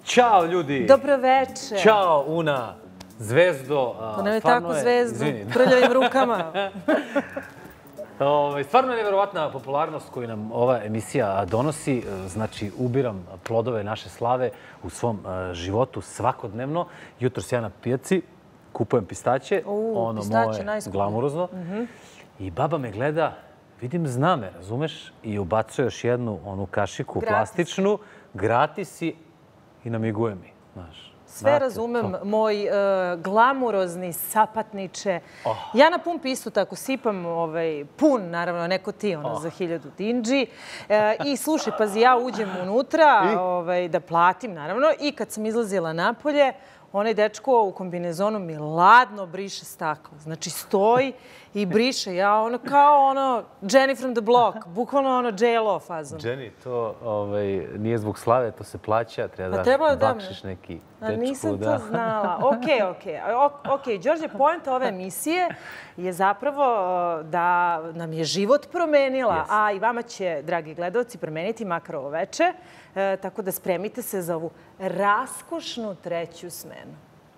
Ćao ljudi! Dobroveče! Ćao Una, zvezdo. To nam je tako zvezdu, prljavim rukama. Stvarno je nevjerovatna popularnost koju nam ova emisija donosi. Znači, ubiram plodove naše slave u svom životu svakodnevno. Jutros ja na pijaci kupujem pistaće, ono moje glamurozno. I baba me gleda, vidim zna me, razumeš? I ubacuje još jednu onu kašiku plastičnu, gratis i namiguje mi, znaš. Sve razumem, moj glamurozni sapatniče. Ja na pumpi isto tako sipam pun, naravno, neko ti, za 1000 dinđi. I slušaj, pazi, ja uđem unutra da platim, naravno, i kad sam izlazila napolje, onaj dečko u kombinezonu mi ladno briše staklo. Znači, stoji i briše. Ja ono kao Jenny from the block. Bukvalno J.Lo fazon. Jenny, to nije zbog slave, to se plaća. Treba da bakšiš neki dečku. Nisam to znala. Okej, Đorđe, poenta ove emisije je zapravo da nam je život promenila, a i vama će, dragi gledalci, promeniti makar ovo veče. Tako da spremite se za ovu raskošnu treću smenu.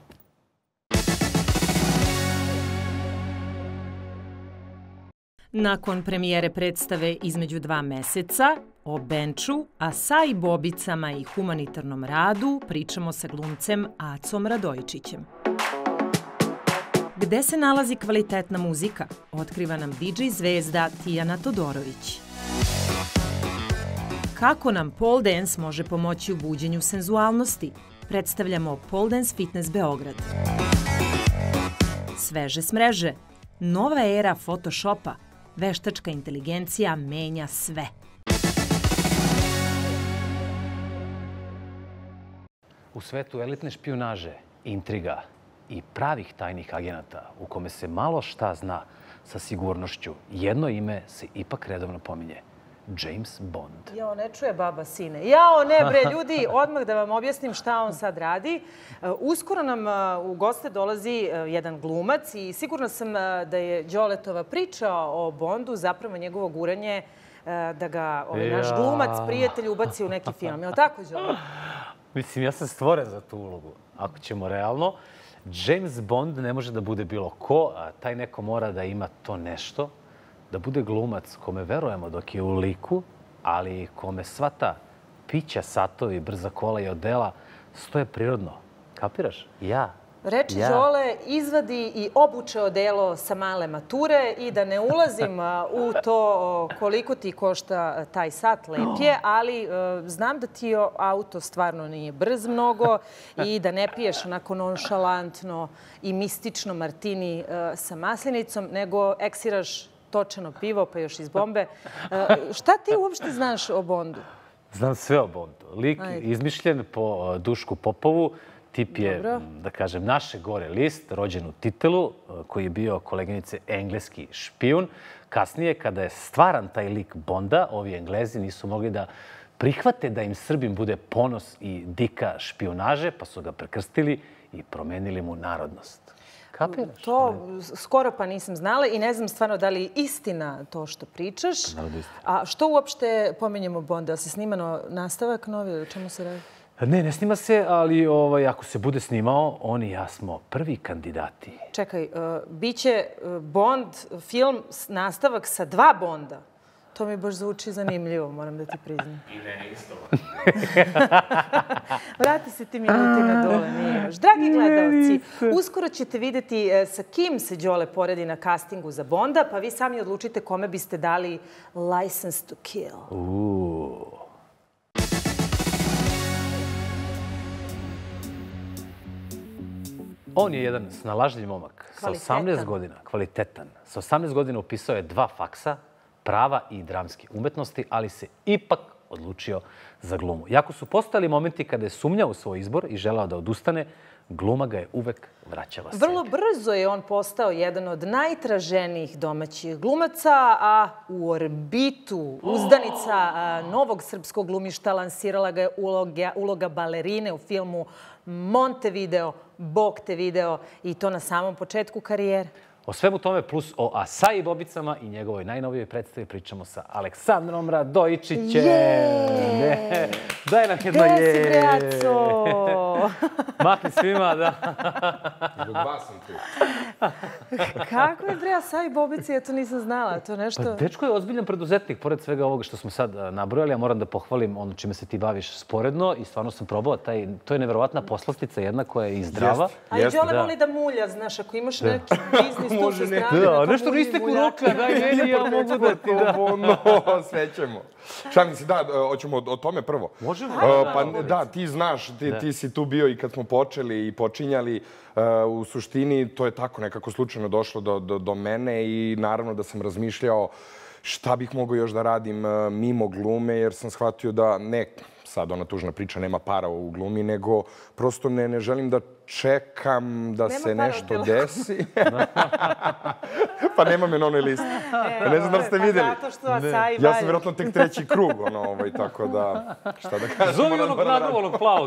Nakon premijere predstave Između dva meseca, o benču, asa i bobicama i humanitarnom radu pričamo sa glumcem Acom Radojičićem. Gde se nalazi kvalitetna muzika? Otkriva nam DJ zvezda Tijana Todorović. Kako nam pole dance može pomoći u buđenju senzualnosti? Predstavljamo Pole Dance Fitness Beograd. Sveže s mreže. Nova era Photoshopa. Veštačka inteligencija menja sve. U svetu elitne špijunaže, intriga i pravih tajnih agenata u kome se malo šta zna sa sigurnošću, jedno ime se ipak redovno pominje. James Bond. Jao, ne čuje baba sine. Jao, ne bre, ljudi, odmah da vam objasnim šta on sad radi. Uskoro nam u goste dolazi jedan glumac i sigurno sam da je Đoletova priča o Bondu zapravo njegovo guranje da ga naš glumac, prijatelj, ubaci u neki film. Je li tako, Đole? Mislim, ja sam stvoren za tu ulogu. Ako ćemo realno, James Bond ne može da bude bilo ko, a taj neko mora da ima to nešto, da bude glumac kome verujemo dok je u liku, ali kome sva ta pića, satovi, brza kola i odela stoje prirodno. Kapiraš? Ja. Reči Đole, izvadi i obuče odelo sa male mature i da ne ulazim u to koliko ti košta taj sat, lep je, ali znam da ti auto stvarno nije brz mnogo i da ne piješ onako nonšalantno i mistično martini sa maslinicom, nego eksiraš točeno pivo, pa još iz bombe. Šta ti uopšte znaš o Bondu? Znam sve o Bondu. Lik izmišljen po Dušku Popovu. Tip je, da kažem, naše gore list, rođen u Titelu, koji je bio koleginice engleski špijun. Kasnije, kada je stvaran taj lik Bonda, ovi Englezi nisu mogli da prihvate da im Srbin bude ponos i dika špijunaže, pa su ga prekrstili i promenili mu narodnost. Kapiraš? To skoro pa nisam znala i ne znam stvarno da li je istina to što pričaš. A što uopšte pominjemo Bonda? Se snima nastavak novi? O čemu se radi? Ne snima se, ali ako se bude snimao, on i ja smo prvi kandidati. Čekaj, biće Bond film nastavak sa 2 Bonda. To mi baš zvuči zanimljivo, moram da ti priznam. I ne isto. Vrati se ti minuti na dole, nije još. Dragi gledalci, uskoro ćete vidjeti sa kim se Đole poredi na castingu za Bonda, pa vi sami odlučite kome biste dali License to Kill. On je jedan snalažljiv momak. Sa 18 godina, kvalitetan. Sa 18 godina upisao je 2 faksa, prava i dramske umetnosti, ali se ipak odlučio za glumu. Iako su postojali momenti kada je sumnjao u svoj izbor i želeo da odustane, gluma ga je uvek vraćala sebi. Vrlo brzo je on postao jedan od najtraženijih domaćih glumaca, a u orbitu uzdanica novog srpskog glumišta lansirala ga je uloga balerine u filmu Montevideo, Bog te video, i to na samom početku karijere. O svemu tome plus o Asai Bobicama i njegovoj najnovijoj predstavi pričamo sa Aleksandrom Radojičićem. Daj nam jedno je. Gde si, braco? Mahni svima, da. Zbog vas sam tu. Kako je bre Asai Bobici? Ja to nisam znala. To nešto... Pa dečko je ozbiljan preduzetnik, pored svega ovoga što smo sad nabrojali. Ja moram da pohvalim ono čime se ti baviš sporedno i stvarno sam probao. To je neverovatna poslastica jedna koja je i zdrava. A i Đole voli da mulja, znaš, ako imaš neki biznis tu sa strane. Da, nešto niste kuroka, daj meni, ja mogu da ti da. Sve ćemo. Šalim se, da, hoćemo o tome prvo. Možemo. Pa da, ti znaš, ti si tu bio i kad smo počeli i počinjali. U suštini, to je tako nekako slučajno došlo do mene i naravno da sam razmišljao šta bih mogao još da radim mimo glume, jer sam shvatio da ne, sad ona tužna priča, nema para u glumi, nego prosto ne želim da čekam da se nešto desi. Pa nema me na onoj listi. Ne znam da li ste vidjeli. Zato što Asai ja sam vjerojatno tek treći krug, tako da, šta da kažem. Zovi onog naduvog plavog.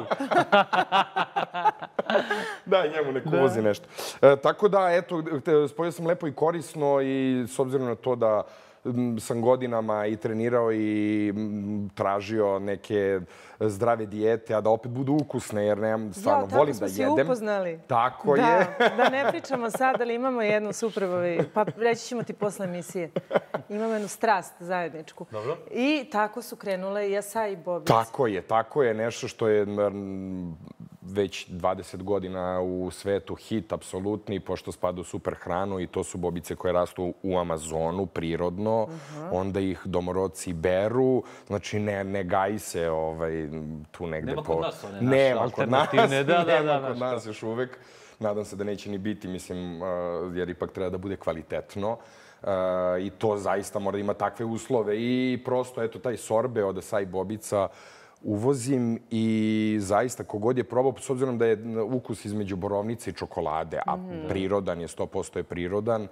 Da, njemu neko vozi nešto. Tako da, eto, spojio sam lepo i korisno i s obzirom na to da sam godinama i trenirao i tražio neke zdrave dijete, a da opet budu ukusne, jer nemam, stvarno, volim da jedem. Tako smo se upoznali. Tako je. Da ne pričamo sad, ali imamo jednu superbovi, pa reći ćemo ti posle emisije. Imamo jednu strast zajedničku. Dobro. I tako su krenule i Asai Bobice. Tako je, nešto što je već 20 godina u svetu hit, apsolutni, pošto spada u super hranu i to su bobice koje rastu u Amazonu, prirodno. Onda ih domorodci beru, znači ne gaji se tu negde. Nema kod nas one naše alternativne. Nema kod nas još uvek. Nadam se da neće ni biti, mislim, jer ipak treba da bude kvalitetno. I to zaista mora da ima takve uslove. I prosto, eto, taj sorbe od Asai Bobica uvozim i zaista kogod je probao, s obzirom da je ukus između borovnice i čokolade, a prirodan je, 100% je prirodan.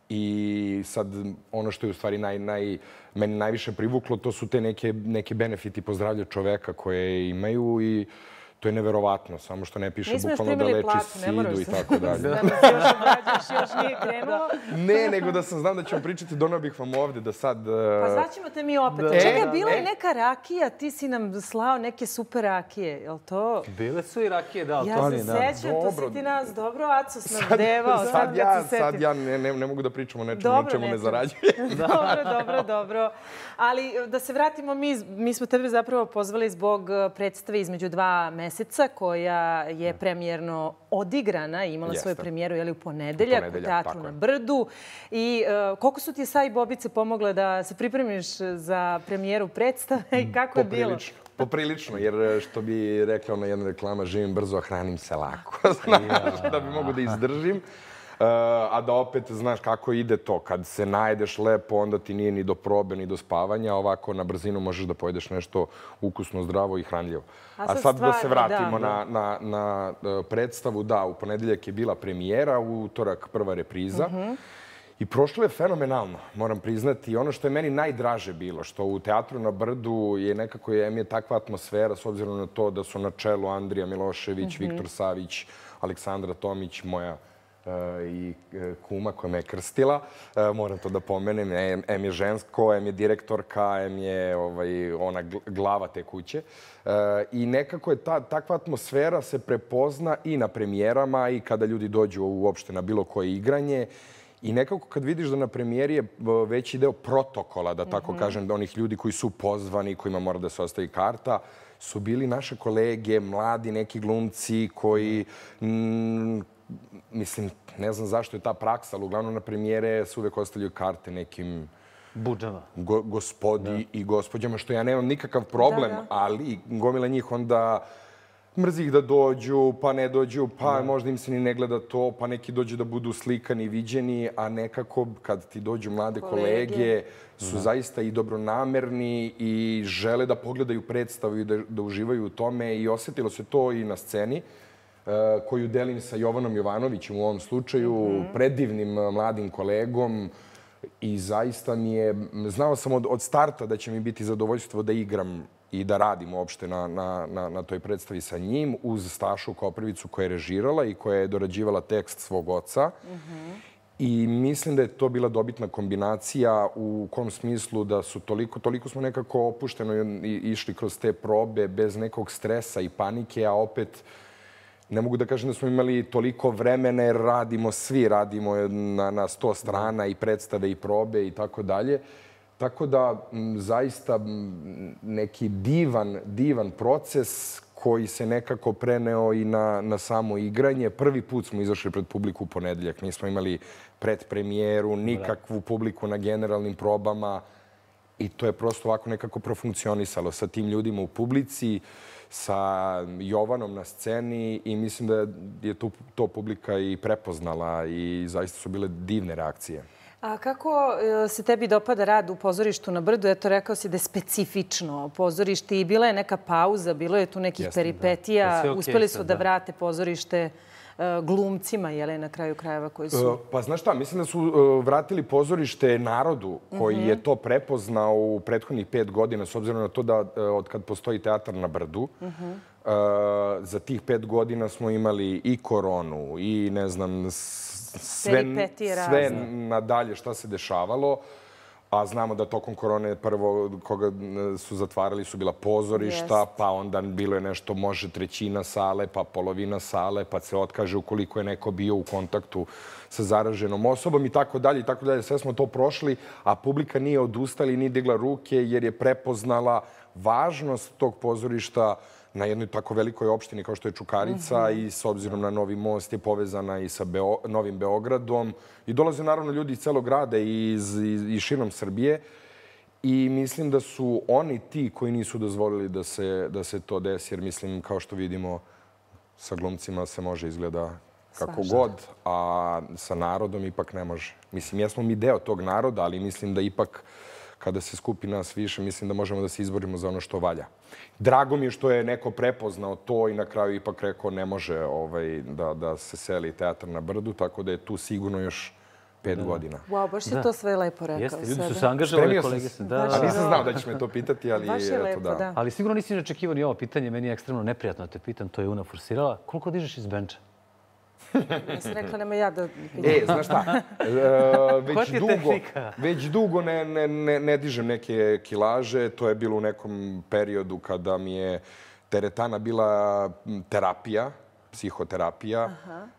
I sad ono što je u stvari meni najviše privuklo, to su te neke benefiti po zdravlju čoveka koje imaju i to je neverovatno, samo što ne piše bukvalno da leči sidu i tako dalje. Da mi se još obrađaš, još nije krenulo. Ne, nego da sam znam da ćemo pričati, donao bih vam ovde da sad... Pa zvaćemo te mi opet. Čekaj, bila je neka rakija, ti si nam slao neke super rakije, je li to? Bile su i rakije, da. Ja se sećam, to si ti nas dobro, Acos nam devao. Sad ja ne mogu da pričam o nečemu ne zarađujem. Dobro. Ali da se vratimo, mi smo tebe zapravo pozvali zbog predstave između 2 meseca koja je premijerno odigrana i imala svoju premijeru u ponedeljak u Teatru na Brdu. I koliko su ti Asai Bobice pomogle da se pripremiš za premijeru predstave i kako je bilo? Poprilično, jer što bi rekla na jedna reklama, živim brzo, a hranim se lako. Znaš, da bi mogu da izdržim. A da opet znaš kako ide to. Kad se najedeš lepo, onda ti nije ni do probe, ni do spavanja. Ovako na brzinu možeš da pojedeš nešto ukusno, zdravo i hranljivo. A sad da se vratimo na predstavu. Da, u ponedeljak je bila premijera, u utorak prva repriza. I prošlo je fenomenalno, moram priznati. I ono što je meni najdraže bilo, što u Teatru na Brdu je nekako je takva atmosfera, s obzirom na to da su na čelu Andrija Milošević, Viktor Savić, Aleksandra Tomić, moja i kuma koja me je krstila. Moram to da pomenem. M je žensko, M je direktorka, M je ona glava te kuće. I nekako je takva atmosfera se prepozna i na premijerama i kada ljudi dođu uopšte na bilo koje igranje. I nekako kad vidiš da na premijeri je veći deo protokola, da tako kažem, da onih ljudi koji su pozvani, kojima mora da se ostavi karta, su bili naše kolege, mladi neki glumci koji... Mislim, ne znam zašto je ta praksa, ali uglavnom na premijere se uvek ostavljaju karte nekim buđama, gospodi i gospođama, što ja nemam nikakav problem, ali gomila njih onda mrzi ih da dođu, pa ne dođu, pa možda im se ni ne gleda to, pa neki dođu da budu slikani, viđeni, a nekako kad ti dođu mlade kolege su zaista i dobronamerni i žele da pogledaju predstavu i da uživaju u tome i osjetilo se to i na sceni koju delim sa Jovanom Jovanovićem u ovom slučaju, predivnim mladim kolegom i zaista mi je, znao sam od starta da će mi biti zadovoljstvo da igram i da radim uopšte na toj predstavi sa njim, uz Stašu Koprivicu koja je režirala i koja je dorađivala tekst svog oca. I mislim da je to bila dobitna kombinacija u kom smislu da su toliko smo nekako opušteno išli kroz te probe bez nekog stresa i panike, a opet ne mogu da kažem da smo imali toliko vremena jer radimo na 100 strana i predstave i probe i tako dalje. Tako da zaista neki divan proces koji se nekako preneo i na samo igranje. Prvi put smo izašli pred publiku u ponedeljak. Nismo imali predpremijeru, nikakvu publiku na generalnim probama. I to je prosto ovako nekako profunkcionisalo sa tim ljudima u publici, sa Jovanom na sceni i mislim da je to publika i prepoznala i zaista su bile divne reakcije. A kako se tebi dopada rad u pozorištu na Brdu? Eto, rekao si da je specifično pozorište i bila je neka pauza, bilo je tu nekih peripetija. Uspeli su da vrate pozorište glumcima, je li, na kraju krajeva koji su... Pa znaš šta, mislim da su vratili pozorište narodu koji je to prepoznao u prethodnih 5 godina, s obzirom na to da od kad postoji teatar na Brdu, za tih 5 godina smo imali i koronu i ne znam, sve nadalje šta se dešavalo. A znamo da tokom korone prvo koga su zatvarali su bila pozorišta, pa onda bilo je nešto može 1/3 sale, pa polovina sale, pa se otkaže ukoliko je neko bio u kontaktu sa zaraženom osobom i tako dalje i tako dalje. Sve smo to prošli, a publika nije odustala i nije digla ruke jer je prepoznala važnost tog pozorišta na jednoj tako velikoj opštini kao što je Čukarica i s obzirom na Novi Most je povezana i sa Novim Beogradom. I dolaze naravno ljudi iz celog grada i širom Srbije. I mislim da su oni ti koji nisu dozvolili da se to desi. Jer mislim, kao što vidimo, sa glumcima se može izgleda kako god, a sa narodom ipak ne može. Mislim, jesmo mi deo tog naroda, ali mislim da ipak kada se skupi nas više, mislim da možemo da se izborimo za ono što valja. Drago mi je što je neko prepoznao to i na kraju ipak rekao ne može da se seli teatar na Brdu, tako da je tu sigurno još 5 godina. Wow, baš si to sve lepo rekao. Jeste, ljudi su se angažovali, kolege se. A nisam znao da ćeš me to pitati, ali eto da. Ali sigurno nisi ne očekivao ni ovo pitanje, meni je ekstremno neprijatno da te pitam, to je Una forsirala. Koliko dižeš iz benča? Ja sam rekla, nema ja da... Znaš šta, već dugo ne dižem neke kilaže. To je bilo u nekom periodu kada mi je teretana bila terapija, psihoterapija.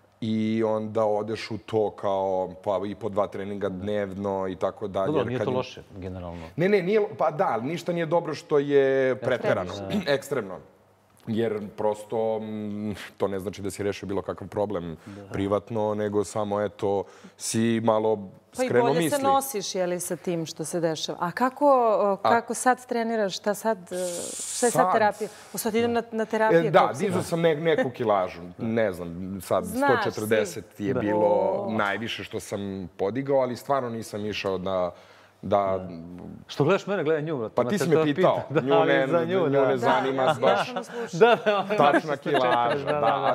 I onda odeš u to kao pa i po 2 treninga dnevno i tako dalje. Dobro, nije to loše, generalno. Ne, pa da, ali ništa nije dobro što je preterano, ekstremno. Jer prosto to ne znači da si rešio bilo kakav problem privatno, nego samo eto si malo skreno misli. Pa i bolje se nosiš, jeli, sa tim što se dešava. A kako sad treniraš? Šta je sad terapija? Sad idem na terapiju? Da, dizao sam neku kilažu. Ne znam, sad 140 je bilo najviše što sam podigao, ali stvarno nisam išao da... Što gledaš mene, gledaj nju. Pa ti si me pitao. Nju ne zanima baš tačna kilaža. A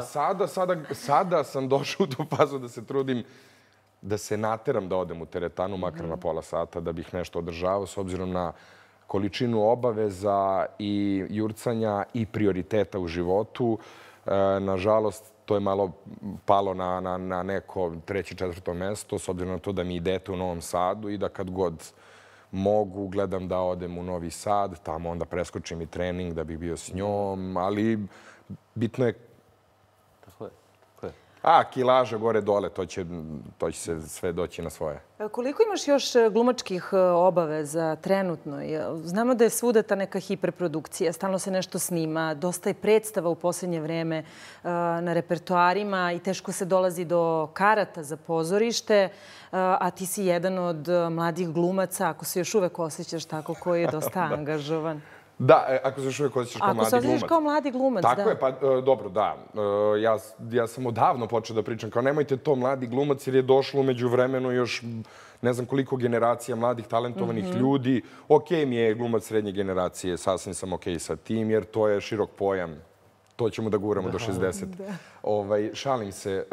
sada sam došao u tu fazu da se trudim da se nateram da odem u teretanu, makar na pola sata, da bih nešto održavao, s obzirom na količinu obaveza i jurcanja i prioriteta u životu. Nažalost, to je malo palo na neko 3., 4. mesto, s obzirom na to da mi idete u Novom Sadu i da kad god mogu, gledam da odem u Novi Sad, tamo onda preskočim i trening da bih bio s njom, ali bitno je... Tako je. Kilaža gore-dole, to će se sve doći na svoje. Koliko imaš još glumačkih obaveza trenutno? Znamo da je svuda ta neka hiperprodukcija, stalno se nešto snima, dosta je predstava u posljednje vreme na repertoarima i teško se dolazi do karata za pozorište, a ti si jedan od mladih glumaca, ako se još uvek osjećaš tako, koji je dosta angažovan. Da, ako se još uvijek osjećaš kao mladi glumac. Ako se osjećaš kao mladi glumac, da. Tako je, pa dobro, da. Ja sam odavno počeo da pričam kao nemojte to mladi glumac jer je došlo umeđu vremenu još ne znam koliko generacija mladih talentovanih ljudi. Okej mi je glumac srednje generacije, sasvim sam okej sa tim jer to je širok pojam. To ćemo da guramo do 60. Šalim se.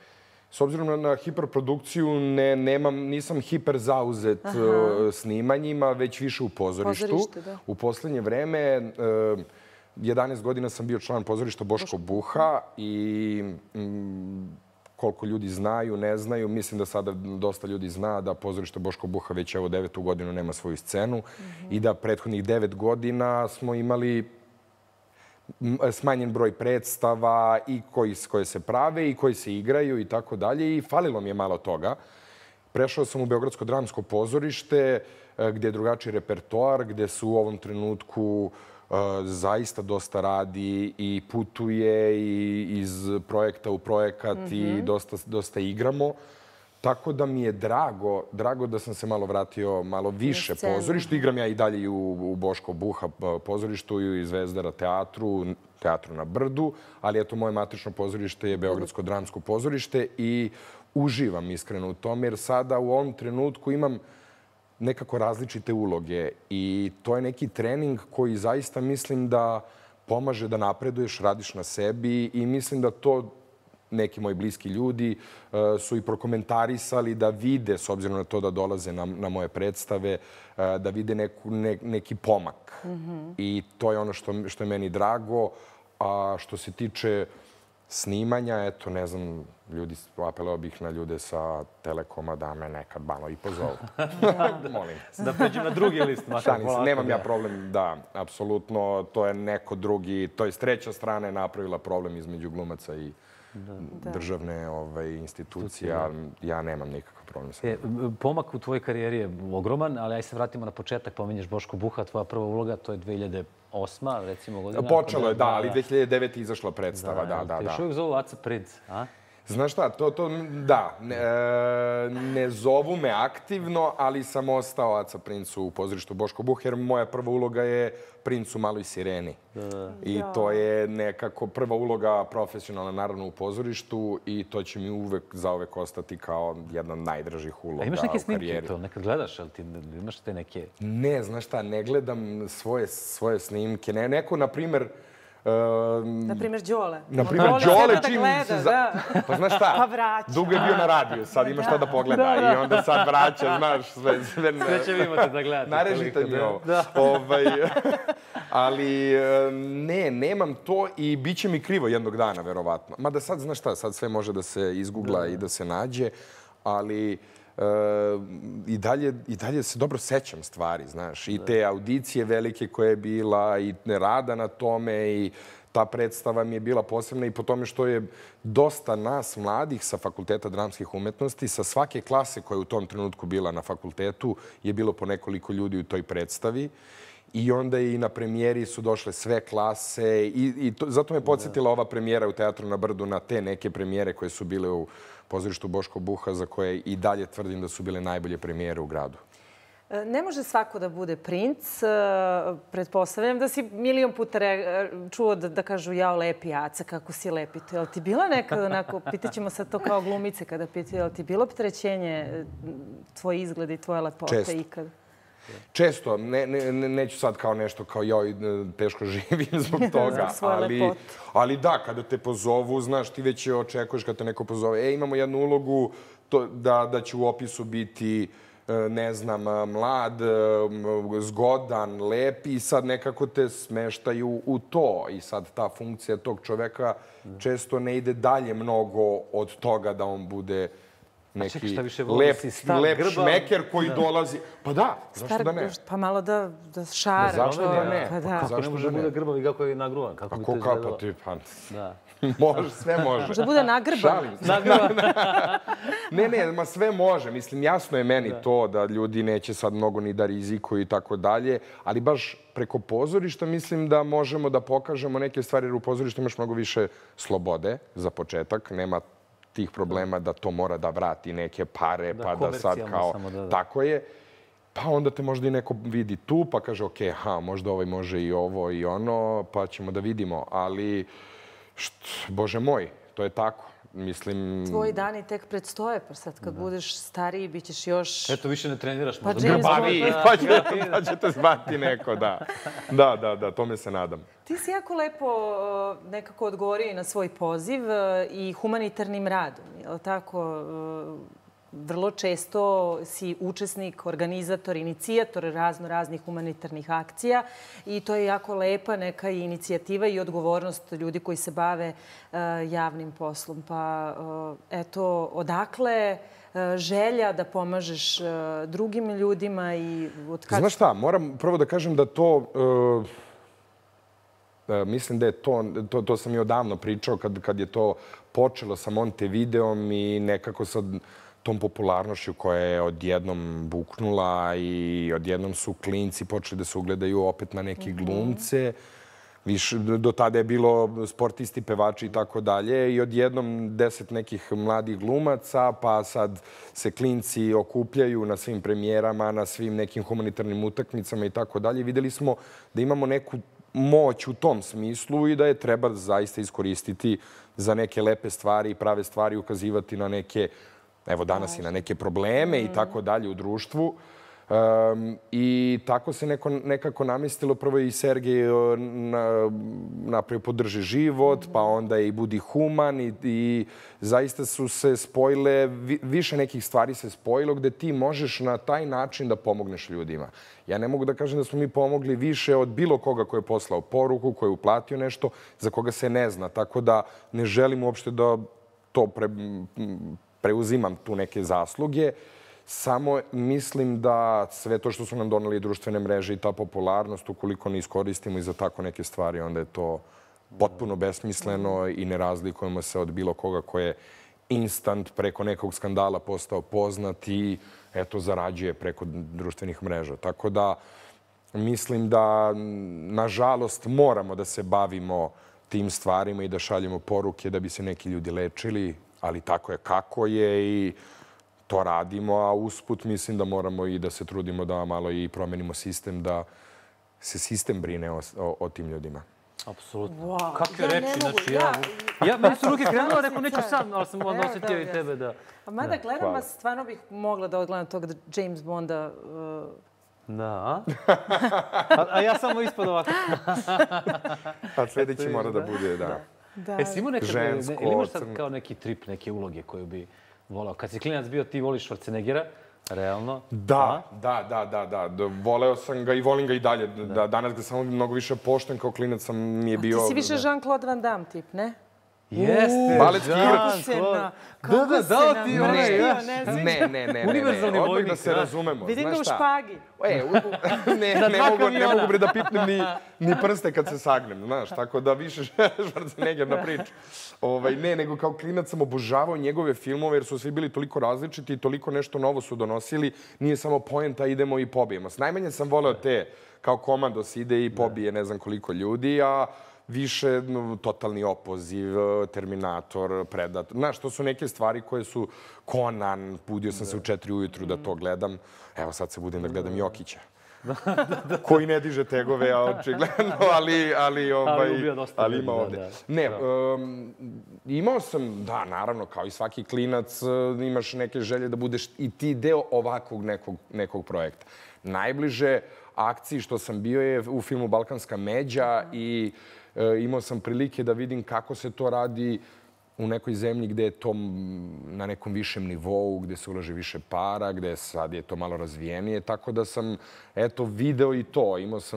S obzirom na hiperprodukciju, nisam hiper zauzet snimanjima, već više u pozorištu. U poslednje vreme, 11 godina sam bio član pozorišta Boško Buha i koliko ljudi znaju, ne znaju. Mislim da sada dosta ljudi zna da pozorište Boško Buha već evo 9. godinu nema svoju scenu i da prethodnih 9 godina smo imali smanjen broj predstava i koje se prave i koji se igraju i tako dalje. I falilo mi je malo toga. Prešao sam u Beogradsko dramsko pozorište gdje je drugačiji repertoar, gdje se u ovom trenutku zaista dosta radi i putuje i iz projekta u projekat i dosta igramo. Tako da mi je drago da sam se malo vratio malo više pozorištu. Igram ja i dalje i u Boško Buha pozorištu i u Zvezdara teatru na Brdu, ali eto, moje matično pozorište je Beogradsko dramsko pozorište i uživam iskreno u tome, jer sada u ovom trenutku imam nekako različite uloge i to je neki trening koji zaista mislim da pomaže da napreduješ, radiš na sebi i mislim da to neki moji bliski ljudi su i prokomentarisali da vide, s obzirom na to da dolaze na moje predstave, da vide neki pomak. I to je ono što je meni drago. A što se tiče snimanja, eto, ne znam, apelao bih na ljude sa Telekoma da me nekad malo i pozovu. Molim. Da pređem na drugi list. Nemam ja problem, da, apsolutno. To je neko drugi, to je treća strana je napravila problem između glumaca i državne institucije. Ja nemam nikakav problem sa tim. Pomak u tvojoj karijeri je ogroman, ali aj se vratimo na početak. Pominješ Boško Buha, tvoja prva uloga, to je 2008. recimo godina. Počelo je, da, ali 2009. izašla predstava, da. Ti još uvijek zovu Aca Princ, a? Znaš šta, da, ne zovu me aktivno, ali sam ostao Aca Princu u pozorištu Boško Buha, jer moja prva uloga je Princ u Maloj sireni. I to je nekako prva uloga profesionalna, naravno, u pozorištu i to će mi zauvek ostati kao jedna od najdražih uloga u karijeri. A imaš neke snimke to? Nekad gledaš, ali ti imaš te neke... Ne, znaš šta, ne gledam svoje snimke. Neko, na primjer, Naprimjer, Đole. Naprimjer, Đole čim se... Pa znaš šta, pa vraća. Dugo je bio na radiju, sad ima šta da pogleda i onda sad vraća, znaš, sve... Sve će vi imate da gledate. Narežite mi ovo. Ali ne, nemam to i bit će mi krivo jednog dana, verovatno. Mada sad, znaš šta, sad sve može da se izgoogla i da se nađe, ali... I dalje se dobro sećam stvari, znaš, i te audicije velike koje je bila i rada na tome i ta predstava mi je bila posebna i po tome što je dosta nas mladih sa Fakulteta dramskih umetnosti, sa svake klase koja je u tom trenutku bila na fakultetu, je bilo po nekoliko ljudi u toj predstavi. I onda i na premijeri su došle sve klase i zato me podsjetila ova premijera u Teatru na Brdu na te neke premijere koje su bile u pozorištu Boško Buha, za koje i dalje tvrdim da su bile najbolje premijere u gradu. Ne može svako da bude princ. Pretpostavljam da si milion puta čuo da kažu jao lepi Aca, kako si lepi. Je li ti bila nekada onako, pitaćemo sad to kao glumice kada pitaju, je li ti bilo opterećenje tvoj izgled i tvoja lepota ikad? Često. Neću sad kao nešto kao joj, teško živim zbog toga. Ali da, kada te pozovu, znaš, ti već očekuješ kada te neko pozove. Imamo jednu ulogu da će u opisu biti, ne znam, mlad, zgodan, lep i sad nekako te smeštaju u to. I sad ta funkcija tog čoveka često ne ide dalje mnogo od toga da on bude neki lep šmeker koji dolazi. Pa da, zašto da ne? Pa malo da šara. Zašto da ne? Kako ne može da bude grbav i kako je nagruvan? Kako bi to izgledalo? Može, sve može. Može da bude nagrban. Ne, sve može. Mislim, jasno je meni to da ljudi neće sad mnogo ni da rizikuju i tako dalje, ali baš preko pozorišta mislim da možemo da pokažemo neke stvari, jer u pozorištu imaš mnogo više slobode za početak. Nema tih problema da to mora da vrati neke pare, pa da sad kao... Tako je. Pa onda te možda i neko vidi tu, pa kaže, ok, možda ovaj može i ovo i ono, pa ćemo da vidimo. Ali, bože moj, to je tako. Mislim... Tvoji dani tek predstoje, pa sad kad budeš stariji, bit ćeš još... Eto, više ne treniraš. Grbaviji, pa će te zvati neko, da. Da, tome se nadam. Ti si jako lepo nekako odgovorio na svoj poziv i humanitarnim radom, je li tako? vrlo često si učesnik, organizator, inicijator raznih humanitarnih akcija i to je jako lepa neka inicijativa i odgovornost ljudi koji se bave javnim poslom. Pa eto, odakle želja da pomažeš drugim ljudima i od kada... Znaš šta, moram prvo da kažem da to... Mislim da je to sam i odavno pričao kad je to počelo sa Montevideom i nekako sa tom popularnošću koja je odjednom buknula i odjednom su klinci počeli da se ugledaju opet na neke glumce. Do tada je bilo sportisti, pevači i tako dalje i odjednom 10 nekih mladih glumaca, pa sad se klinci okupljaju na svim premijerama, na svim nekim humanitarnim utakmicama i tako dalje. Videli smo da imamo neku moć u tom smislu i da je treba zaista iskoristiti za neke lepe stvari i prave stvari, ukazivati na neke, evo danas i na neke probleme i tako dalje u društvu. I tako se nekako namestilo. Prvo je i Sergej napravio Podrži život, pa onda je i Budi human i zaista su se spojile, više nekih stvari se spojilo gde ti možeš na taj način da pomogneš ljudima. Ja ne mogu da kažem da smo mi pomogli više od bilo koga ko je poslao poruku, ko je uplatio nešto, za koga se ne zna. Tako da ne želim uopšte da to preuzimam tu neke zasluge. Samo mislim da sve to što su nam doneli društvene mreže i ta popularnost, ukoliko ne iskoristimo i za tako neke stvari, onda je to potpuno besmisleno i ne razlikujemo se od bilo koga ko je instant preko nekog skandala postao poznat i eto zarađuje preko društvenih mreža. Tako da mislim da, nažalost, moramo da se bavimo tim stvarima i da šaljemo poruke da bi se neki ljudi lečili, ali tako je kako je i to radimo, a usput mislim da moramo i da se trudimo da malo i promenimo sistem, da se sistem brine o tim ljudima. Apsolutno. Kakve reči, znači ja... Meni su ruke krenula, rekao neću sam, ali sam onda osjetio i tebe da... Mada gledam vas, stvarno bih mogla da odgledam tog James Bonda. Da. A ja samo ispod ovako. A sljedeći mora da bude, da. Jesi imao nekada, ili imaš sad kao neki trip, neke uloge koju bi volao? Kad si klinac bio, ti voliš Schwarzeneggera, realno? Da. Voleo sam ga i volim ga i dalje. Danas ga samo mnogo više pošten, kao klinac sam mi je bio... Ti si više Jean-Claude Van Damme tip, ne? Jeste, baletski igrač. Kako se namrštio, Ne. Univerzalni vojnik. Odmah da se razumemo. Vidim ga u špagi. Ne mogu da pipnem ni prste kad se sagnem, znaš. Tako da više Schwarzenegger na priču. Ne, nego kao klinac sam obožavao njegove filmove jer su svi bili toliko različiti i toliko nešto novo su donosili. Nije samo poenta, idemo i pobijemo. Najmanje sam voleo te kao Komandos ide i pobije ne znam koliko ljudi, a više Totalni opoziv, Terminator, Predator. Znaš, to su neke stvari koje su Conan, budio sam se u 4 ujutru da to gledam. Evo sad se budim da gledam Jokića. Koji ne diže tegove, a očigledno, ali ima ovde. Ne, imao sam, da, naravno, kao i svaki klinac, imaš neke želje da budeš i ti deo ovakvog nekog projekta. Najbliže akciji što sam bio je u filmu Balkanska međa i imao sam prilike da vidim kako se to radi u nekoj zemlji gde je to na nekom višem nivou, gde se ulaže više para, gde sad je to malo razvijenije. Tako da sam, eto, video i to. Imao sam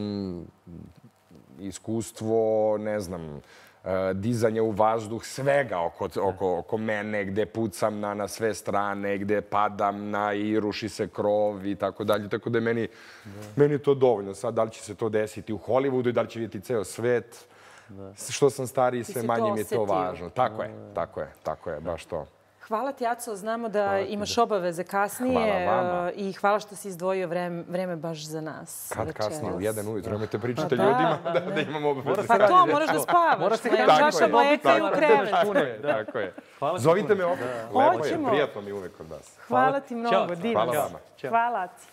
iskustvo, ne znam, dizanja u vazduh svega oko mene, gde pucam na sve strane, gde padam i ruši se krov i tako dalje. Tako da je meni to dovoljno. Sad, da li će se to desiti u Hollywoodu i da li će vidjeti ceo svet, što sam stariji, sve manje mi je to važno. Tako je, baš to. Hvala ti, Aco. Znamo da imaš obaveze kasnije i hvala što si izdvojio vreme baš za nas. Kad kasnije? U 1 ujutro. Nemojte pričati ljudima da imamo obaveze. Pa to, moraš da spavaš. Čaša mleka i u krevet. Tako je. Zovite me opet. Lepo je, prijatno mi uvek od vas. Hvala ti mnogo, divno. Hvala vama. Hvala, Aci.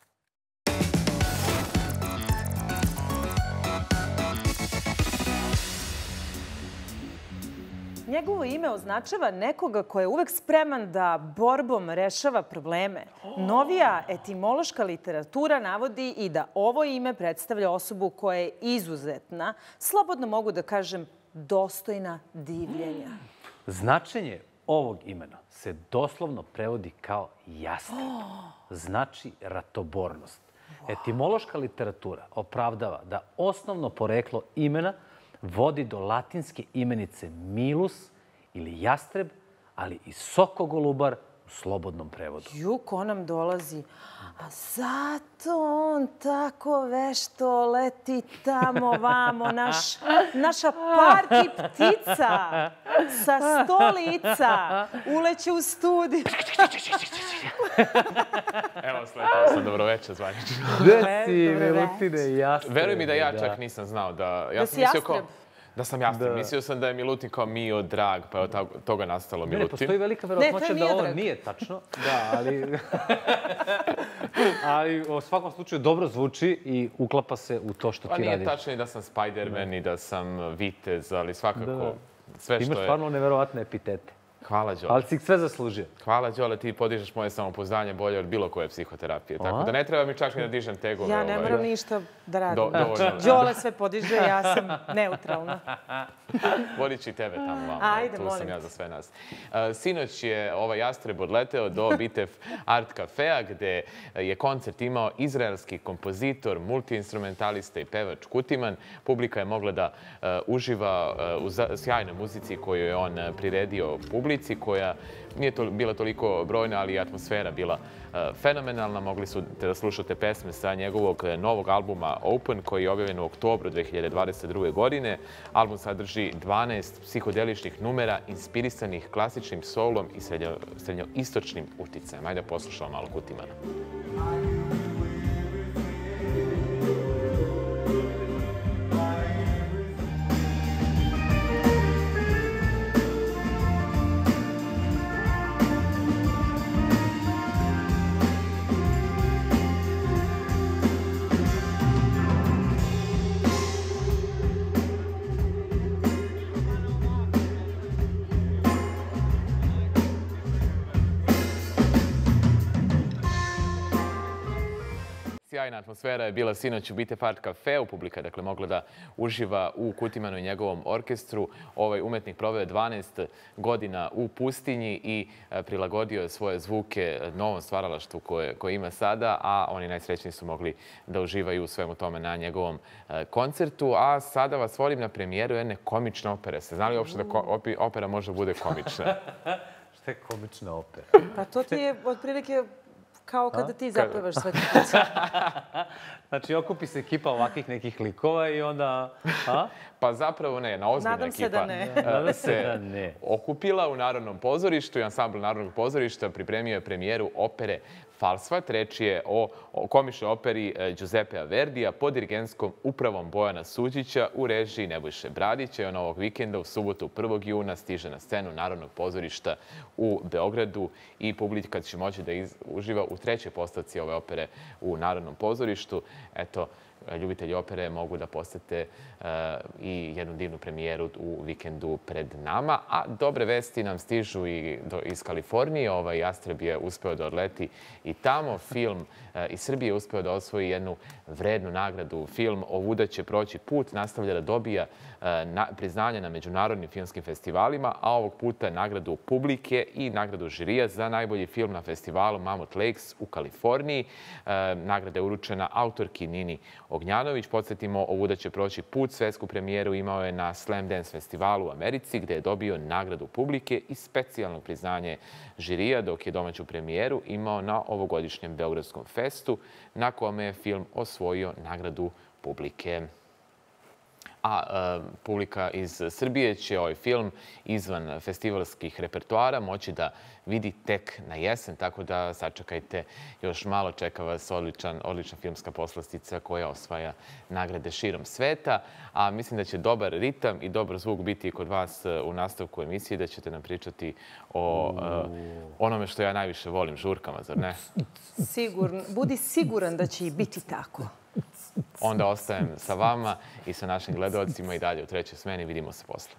Njegovo ime označava nekoga ko je uvek spreman da borbom rešava probleme. Novija etimološka literatura navodi i da ovo ime predstavlja osobu koja je izuzetna, slobodno mogu da kažem, dostojna divljenja. Značenje ovog imena se doslovno prevodi kao jastreb. Znači ratobornost. Etimološka literatura opravdava da osnovno poreklo imena vodi do latinske imenice milus ili jastreb, ali i sokogolubar u slobodnom prevodu. Ko nam dolazi? A zato on tako vešto leti tamo vamo, naša parti ptica sa 100 lica uleće u studiju. Evo, sletao sam, dobroveče, zvanično. Gde si, Milutine, jastreb? Veruj mi da ja čak nisam znao da... Da si jastreb? Da sam jastreb. Mislio sam da je Milutin kao Mio, Drag, pa je od toga nastalo Milutin. Ne, postoji velika verovatnoća da ovo nije tačno. Da, ali u svakom slučaju dobro zvuči i uklapa se u to što ti radiš. Pa nije tačno i da sam Spider-Man i da sam vitez, ali svakako sve što je... Imaš stvarno neverovatne epitete. Hvala, Đole. Ali si ih sve zaslužio. Hvala, Đole, ti podižeš moje samopouzdanje bolje od bilo koje psihoterapije. Tako da ne treba mi čak ni da dižem tegove. Ja ne moram ništa da radim. Đole sve podiže, ja sam neutralna. Vodit ću i tebe tamo malo. Ajde, tu sam ja za sve nas. Sinoć je ovaj jastreb odleteo do Bitev Art Cafea, gde je koncert imao izraelski kompozitor, multiinstrumentalista i pevač Kutiman. Publika je mogla da uživa u sjajnoj muzici koju je on priredio publici, koja nije bila toliko brojna, ali i atmosfera bila fenomenalna. Mogli su da slušate pesme sa njegovog novog albuma Open, koji je objavljen u oktobru 2022. godine. Album sadrži 12 psihodeličnih numera inspirisanih klasičnim soulom i srednjoistočnim uticajem. Ajde da poslušamo malo Kutimana. Sjajna atmosfera je bila sinoć u Bitev Art Cafeu. Publika je mogla da uživa u Kutimanu i njegovom orkestru. Ovaj umetnik proveo 12 godina u pustinji i prilagodio je svoje zvuke novom stvaralaštvu koje ima sada, a oni najsrećniji su mogli da uživaju u svemu tome na njegovom koncertu. A sada vas volim na premijeru jedne komične opere. Ste znali uopšte da opera može da bude komična? Šta je komična opera? Pa to ti je otprilike kao kada ti zapevaš svaki put. Znači, okupi se ekipa ovakvih nekih likova i onda... Pa zapravo ne, na ozbiljna ekipa se okupila u Narodnom pozorištu i ansambl Narodnog pozorišta pripremio je premijeru opere Falsvat. Reč je o komičnoj operi Giuseppea Verdija pod dirigenskom upravom Bojana Suđića u režiji Nebojše Bradića. I on ovog vikenda u subotu 1. juna stiže na scenu Narodnog pozorišta u Beogradu i publika će moći da uživa u trećoj postavci ove opere u Narodnom pozorištu. Eto, ljubitelji opere mogu da posete i jednu divnu premijeru u vikendu pred nama. A dobre vesti nam stižu i iz Kalifornije. Ovaj jastreb je uspeo da odleti i tamo. Film iz Srbije je uspeo da osvoji jednu vrednu nagradu. Film Ovuda će proći put nastavlja da dobija priznanje na međunarodnim filmskim festivalima, a ovog puta nagradu publike i nagradu žirija za najbolji film na festivalu Mammoth Lakes u Kaliforniji. Nagrada je uručena autorki Nini Ognjanović. Podsjetimo, Ovuda će proći put. Svetsku premijeru imao je na Slam Dance festivalu u Americi, gde je dobio nagradu publike i specijalno priznanje žirija, dok je domaću premijeru imao na ovogodišnjem Beogradskom festu, na kome je film osvojio nagradu publike. A publika iz Srbije će ovaj film izvan festivalskih repertoara moći da vidi tek na jesen, tako da sačekajte još malo. Čeka vas odlična filmska poslastica koja osvaja nagrade širom sveta. A mislim da će dobar ritam i dobar zvuk biti kod vas u nastavku emisije, da ćete nam pričati o onome što ja najviše volim, žurkama, zar ne? Budi siguran da će i biti tako. Onda ostajem sa vama i sa našim gledalcima i dalje u trećoj smeni. Vidimo se posle.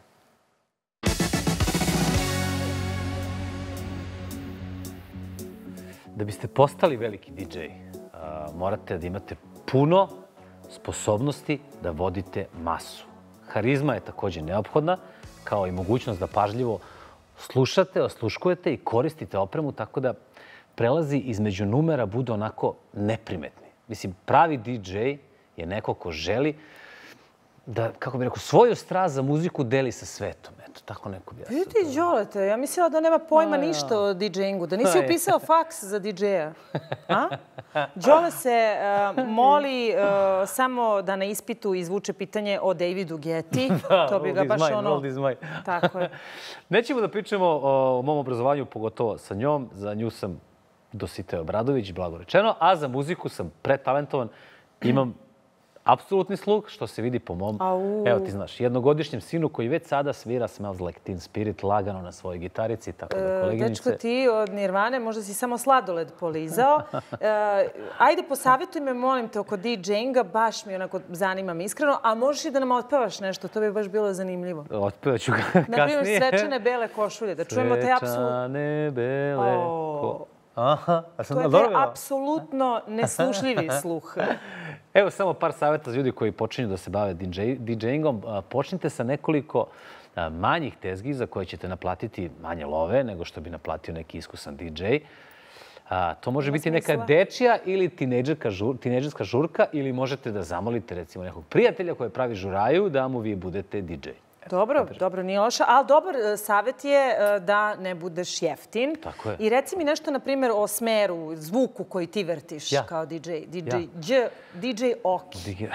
Da biste postali veliki DJ, morate da imate puno sposobnosti da vodite masu. Harizma je također neophodna, kao i mogućnost da pažljivo slušate, osluškujete i koristite opremu tako da prelazi između numera budu onako neprimetni. Mislim, pravi DJ je neko ko želi da, kako bih rekao, svoju strast za muziku deli sa svetom. Eto, tako neko bi ja sad... Vidi, Đolete, ja mislila da nema pojma ništa o DJ-ingu, da nisi upisao faks za DJ-a. Đole se moli samo da na ispitu izvuče pitanje o Davidu Guetti. To bi ga baš ono... Old is mine. Tako je. Nećemo da pričamo o mom obrazovanju, pogotovo sa njom. Za nju sam Dositej Obradović, blago rečeno, a za muziku sam pretalentovan. Imam apsolutni sluh, što se vidi po mom, evo ti znaš, jednogodišnjem sinu koji već sada svira Smells Like Teen Spirit lagano na svojoj gitarici, tako da koleginice... Dečko, ti od Nirvane možda si samo sladoled polizao. Ajde, posavjetuj me, molim te, oko DJ-inga, baš mi onako zanimam iskreno, a možeš i da nam otpevaš nešto, to bi baš bilo zanimljivo. Otpevat ću ga kasnije. Naprimjer, Svečane bele košulje, da čujemo te apsolutno... Svečane bele Aha, to je te apsolutno neslušljivi sluh. Evo samo par savjeta za ljudi koji počinju da se bave DJ-ingom. Počnite sa nekoliko manjih tezgi za koje ćete naplatiti manje love nego što bi naplatio neki iskusan DJ. To može biti neka dečija ili tinejdžerska žurka ili možete da zamolite recimo nekog prijatelja koji pravi žuraju da mu vi budete DJ. Dobro, nije loša, ali dobar savjet je da ne budeš jeftin. Tako je. I reci mi nešto, na primjer, o smeru, zvuku koji ti vrtiš kao DJ. DJ Oki.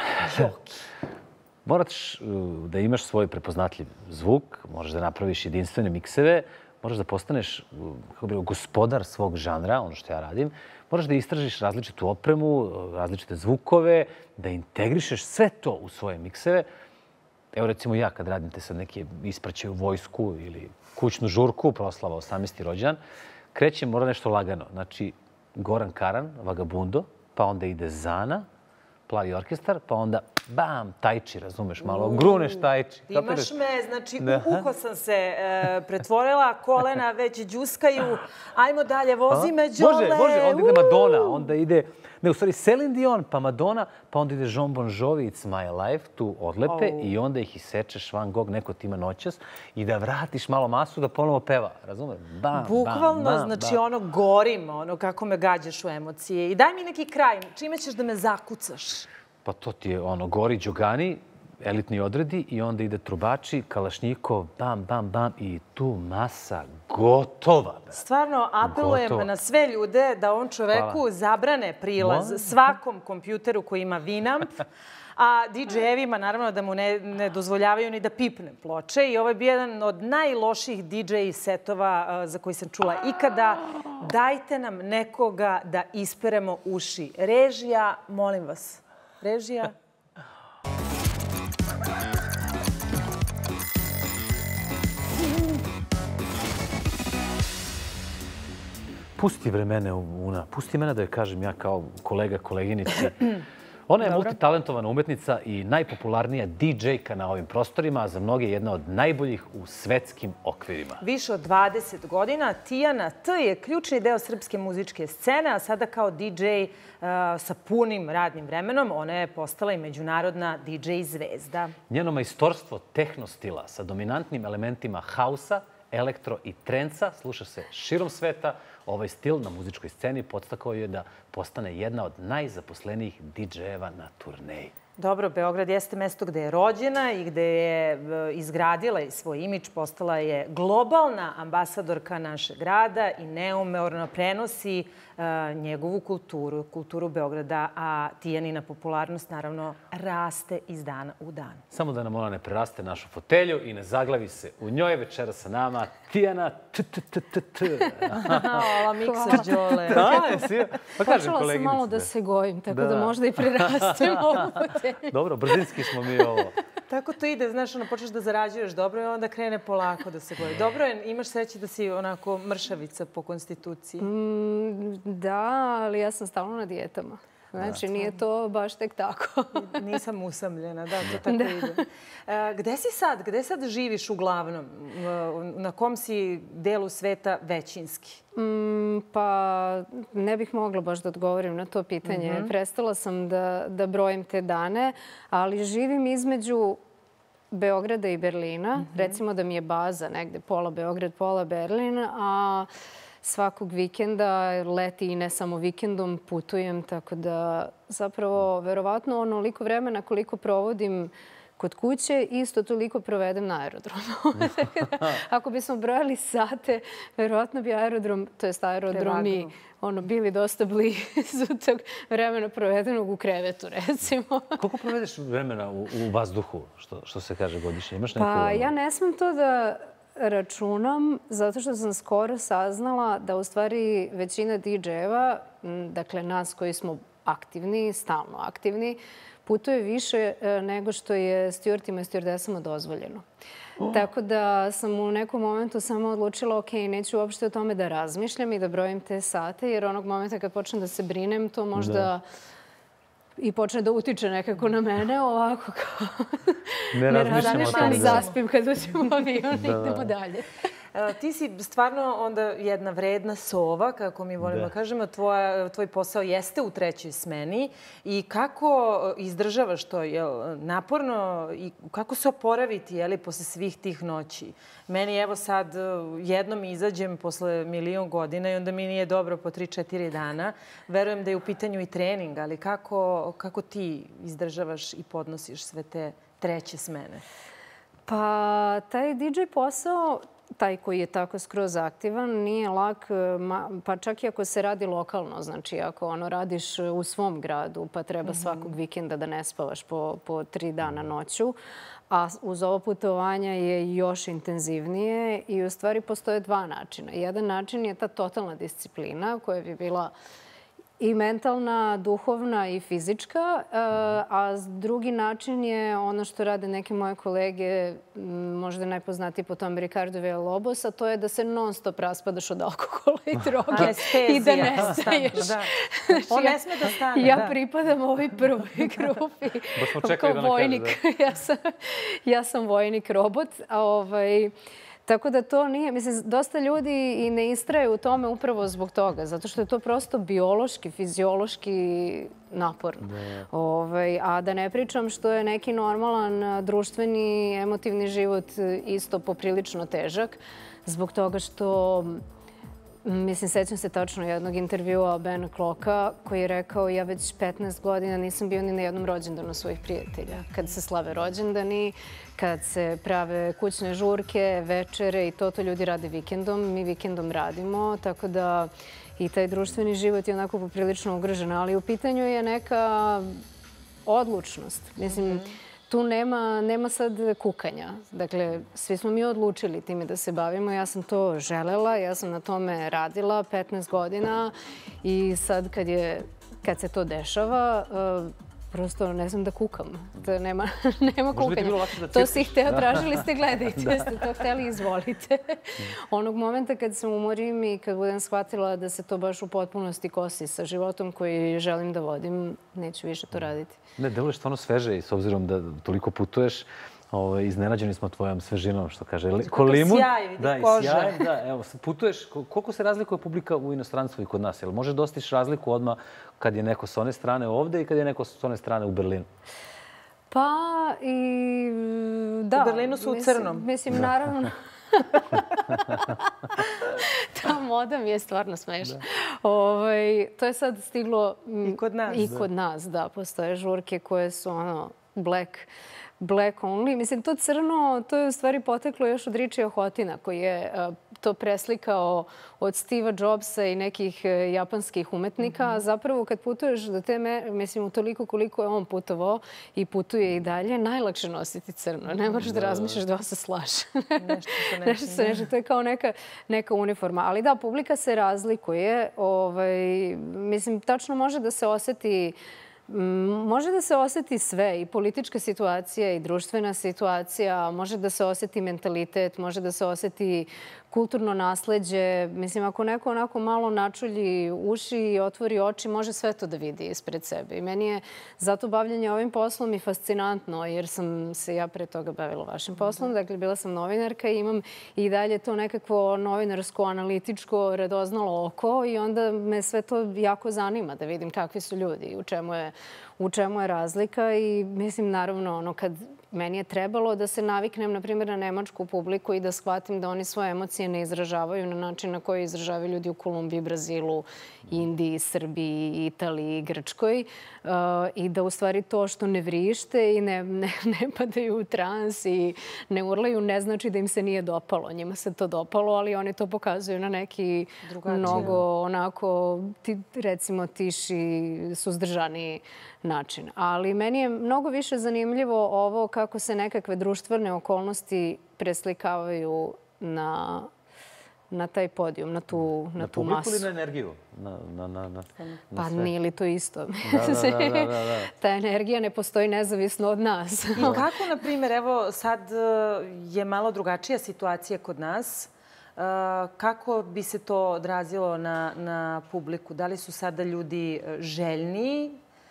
Moraš da imaš svoj prepoznatljiv zvuk, možeš da napraviš jedinstvene mikseve, možeš da postaneš gospodar svog žanra, ono što ja radim, moraš da istražiš različitu opremu, različite zvukove, da integrišeš sve to u svoje mikseve. Evo recimo ja kad radite sad neke ispraćaj u vojsku ili kućnu žurku, proslava 18. rođendan, krećem, mora nešto lagano. Znači, Goran Karan, Vagabundo, pa onda ide Zana, Plavi orkestar, pa onda bam, tajči, razumeš, malo gruneš tajči. Imaš me, znači u uho sam se pretvorila, kolena već džuskaju, ajmo dalje, vozi me Đole. Može, onda ide Madonna, onda ide, ne, u stvari Celine Dion, pa Madonna, pa onda ide Jon Bon Jovi, It's My Life, tu odlepe i onda ih isečeš Van Gogh, neko ti ima noćas i da vratiš malo masu da ponovo peva, razumeš? Bukvalno, znači ono gorim, ono kako me gađaš u emocije. I daj mi neki kraj, čime ćeš da me zakucaš? Pa to ti je ono, gori Đogani, elitni odredi i onda ide trubači, kalašnjikov, bam, bam, bam i tu masa gotova. Stvarno apelujem na sve ljude da on čoveku zabrane prilaz svakom kompjuteru koji ima Winamp, a DJ-evima naravno da mu ne dozvoljavaju ni da pipne ploče. I ovo je bio jedan od najloših DJ setova za koji sam čula ikada. Dajte nam nekoga da isperemo uši. Režija, molim vas. Režija. Pusti vremene Una. Pusti mene da je kažem ja kao kolega, koleginici. Ona je multitalentovana umetnica i najpopularnija DJ-ka na ovim prostorima, a za mnoge jedna od najboljih u svetskim okvirima. Više od 20 godina Tijana T je ključni deo srpske muzičke scene, a sada kao DJ sa punim radnim vremenom ona je postala i međunarodna DJ zvezda. Njeno majstorstvo tehno stila sa dominantnim elementima hausa, elektro i trenca sluša se širom sveta. Ovaj stil na muzičkoj sceni podstakao je da postane jedna od najzaposlenijih DJ-eva na turneji. Dobro, Beograd jeste mesto gde je rođena i gde je izgradila i svoj imidž, postala je globalna ambasadorka našeg grada i neumorno prenosi njegovu kulturu, kulturu Beograda, a Tijanina popularnost naravno raste iz dana u dan. Samo da nam ona ne preraste našu fotelju i ne zaglavi se. U njoj večera sa nama Tijana T. Ova miksa Đole. Počela sam malo da se gojim, tako da možda i prerastem ovu fotelju. Dobro, brzinski smo mi ovo. Tako to ide, znaš, počneš da zarađuješ dobro i onda krene polako da se goji. Dobro je, imaš sreće da si onako mršavica po konstituciji. Da, ali ja sam stalno na dijetama. Znači, nije to baš tek tako. Nisam usamljena, da, to tako ide. Gde si sad? Gde sad živiš uglavnom? Na kom si delu sveta većinski? Pa ne bih mogla baš da odgovorim na to pitanje. Prestala sam da brojim te dane, ali živim između Beograda i Berlina. Recimo da mi je baza negde pola Beograd, pola Berlin, a svakog vikenda, leti i ne samo vikendom, putujem, tako da zapravo verovatno onoliko vremena koliko provodim kod kuće, isto toliko provedem na aerodromu. Ako bismo brojali sate, verovatno bi aerodrom, to jest aerodromi, bili dosta blizu tog vremena provedenog u krevetu, recimo. Koliko provedeš vremena u vazduhu, što se kaže godišnje? Imaš neku... Pa ja ne smem to da računam, zato što sam skoro saznala da u stvari većina DJ-eva, dakle nas koji smo aktivni, stalno aktivni, putuje više nego što je stjuardima i stjuardesama dozvoljeno. Tako da sam u nekom momentu samo odlučila, ok, neću uopšte o tome da razmišljam i da brojim te sate, jer onog momenta kad počnem da se brinem, to možda i počne da utiče nekako na mene, ovako kao ne razmišljam, zaspim kad uđem u avion i idemo dalje. Ti si stvarno onda jedna vredna sova, kako mi volimo da kažemo. Tvoj posao jeste u trećoj smeni. I kako izdržavaš to? Je li naporno? I kako se oporaviti posle svih tih noći? Meni evo sad jednom izađem posle 1.000.000 godina i onda mi nije dobro po 3-4 dana. Verujem da je u pitanju i trening, ali kako ti izdržavaš i podnosiš sve te treće smene? Pa taj DJ posao, taj koji je tako skroz aktivan, nije lak, pa čak i ako se radi lokalno. Znači, ako radiš u svom gradu, pa treba svakog vikenda da ne spavaš po 3 dana noću. A uz ovo putovanja je još intenzivnije i u stvari postoje 2 načina. Jedan način je ta totalna disciplina koja bi bila i mentalna, duhovna i fizička, a drugi način je ono što rade neke moje kolege, možda najpoznatiji po tome Ricardo Villalobos, a to je da se non stop raspadaš od alkohola i droge i da nestaješ. On ne sme da stane. Ja pripadam ovoj prvoj grupi kao vojnik. Ja sam vojnik robot, tako da to nije, mislim, dosta ljudi i ne istraje u tome upravo zbog toga, zato što je to prosto biološki, fiziološki naporno. A da ne pričam što je neki normalan društveni, emotivni život isto poprilično težak, zbog toga što, mislim, sećam se tačno jednog intervjua Ben Clocka koji je rekao ja već 15 godina nisam bio ni na jednom rođendanu svojih prijatelja. Kad se slave rođendani, kad se prave kućne žurke, večere i to ljudi rade vikendom, mi vikendom radimo, tako da i taj društveni život je onako poprilično ugrožen, ali u pitanju je neka odlučnost. Mislim, tu nema sad kukanja. Dakle, svi smo mi odlučili time da se bavimo. Ja sam to želela, ja sam na tome radila 15 godina i sad kad se to dešava, prosto ne znam da kukam. Nema kukanja. To si hteo, tražili ste, gledajte. Ste to hteli, izvolite. Onog momenta kad se umorim i kad budem shvatila da se to baš u potpunosti kosi sa životom koji želim da vodim, neću više to raditi. Ne, deluješ stvarno sveže i s obzirom da toliko putuješ, iznenađeni smo tvojom svežinom, što kaže. Kako sjaj, vidi koža. Da, evo, putuješ, koliko se razlikuje publika u inostranstvu i kod nas? Jel možeš da ostiš razliku odmah kad je neko s one strane ovde i kad je neko s one strane u Berlinu? Pa i da. U Berlinu su u crnom. Mislim, naravno. Ta moda mi je stvarno smešna. To je sad stiglo i kod nas. I kod nas, da. Postoje žurke koje su black only. Mislim, to crno, to je u stvari poteklo još od Richija Hotina, koji je to preslikao od Steva Jobsa i nekih japanskih umetnika. Zapravo, kad putuješ do te mere, mislim, utoliko koliko je on putovao i putuje i dalje, najlakše nositi crno. Ne moraš da razmišljaš da se slaže. Nešto se neće. To je kao neka uniforma. Ali da, publika se razlikuje. Mislim, tačno može da se oseti sve, i politička situacija i društvena situacija, može da se oseti mentalitet, može da se oseti kulturno nasleđe. Mislim, ako neko onako malo načulji uši i otvori oči, može sve to da vidi ispred sebe. I meni je zato bavljanje ovim poslom i fascinantno, jer sam se ja pre toga bavila vašim poslom. Dakle, bila sam novinarka i imam i dalje to nekakvo novinarsko, analitičko, radoznalo oko i onda me sve to jako zanima da vidim kakvi su ljudi i u čemu je razlika. I mislim, naravno, kad meni je trebalo da se naviknem, na primjer, na nemačku publiku i da shvatim da oni svoje emocije ne izražavaju na način na koji izražavaju ljudi u Kolumbiji, Brazilu, Indiji, Srbiji, Italiji, Grčkoj. I da u stvari to što ne vrište i ne padaju u trans i ne urlaju ne znači da im se nije dopalo. Njima se to dopalo, ali oni to pokazuju na neki mnogo onako, recimo, tiši, suzdržani način. Ali meni je mnogo više zanimljivo ovo kako se nekakve društvene okolnosti preslikavaju na taj podijum, na tu masu. Na publiku ili na energiju? Pa nije li to isto? Ta energija ne postoji nezavisno od nas. I kako, na primjer, evo sad je malo drugačija situacija kod nas. Kako bi se to odrazilo na publiku? Da li su sada ljudi željniji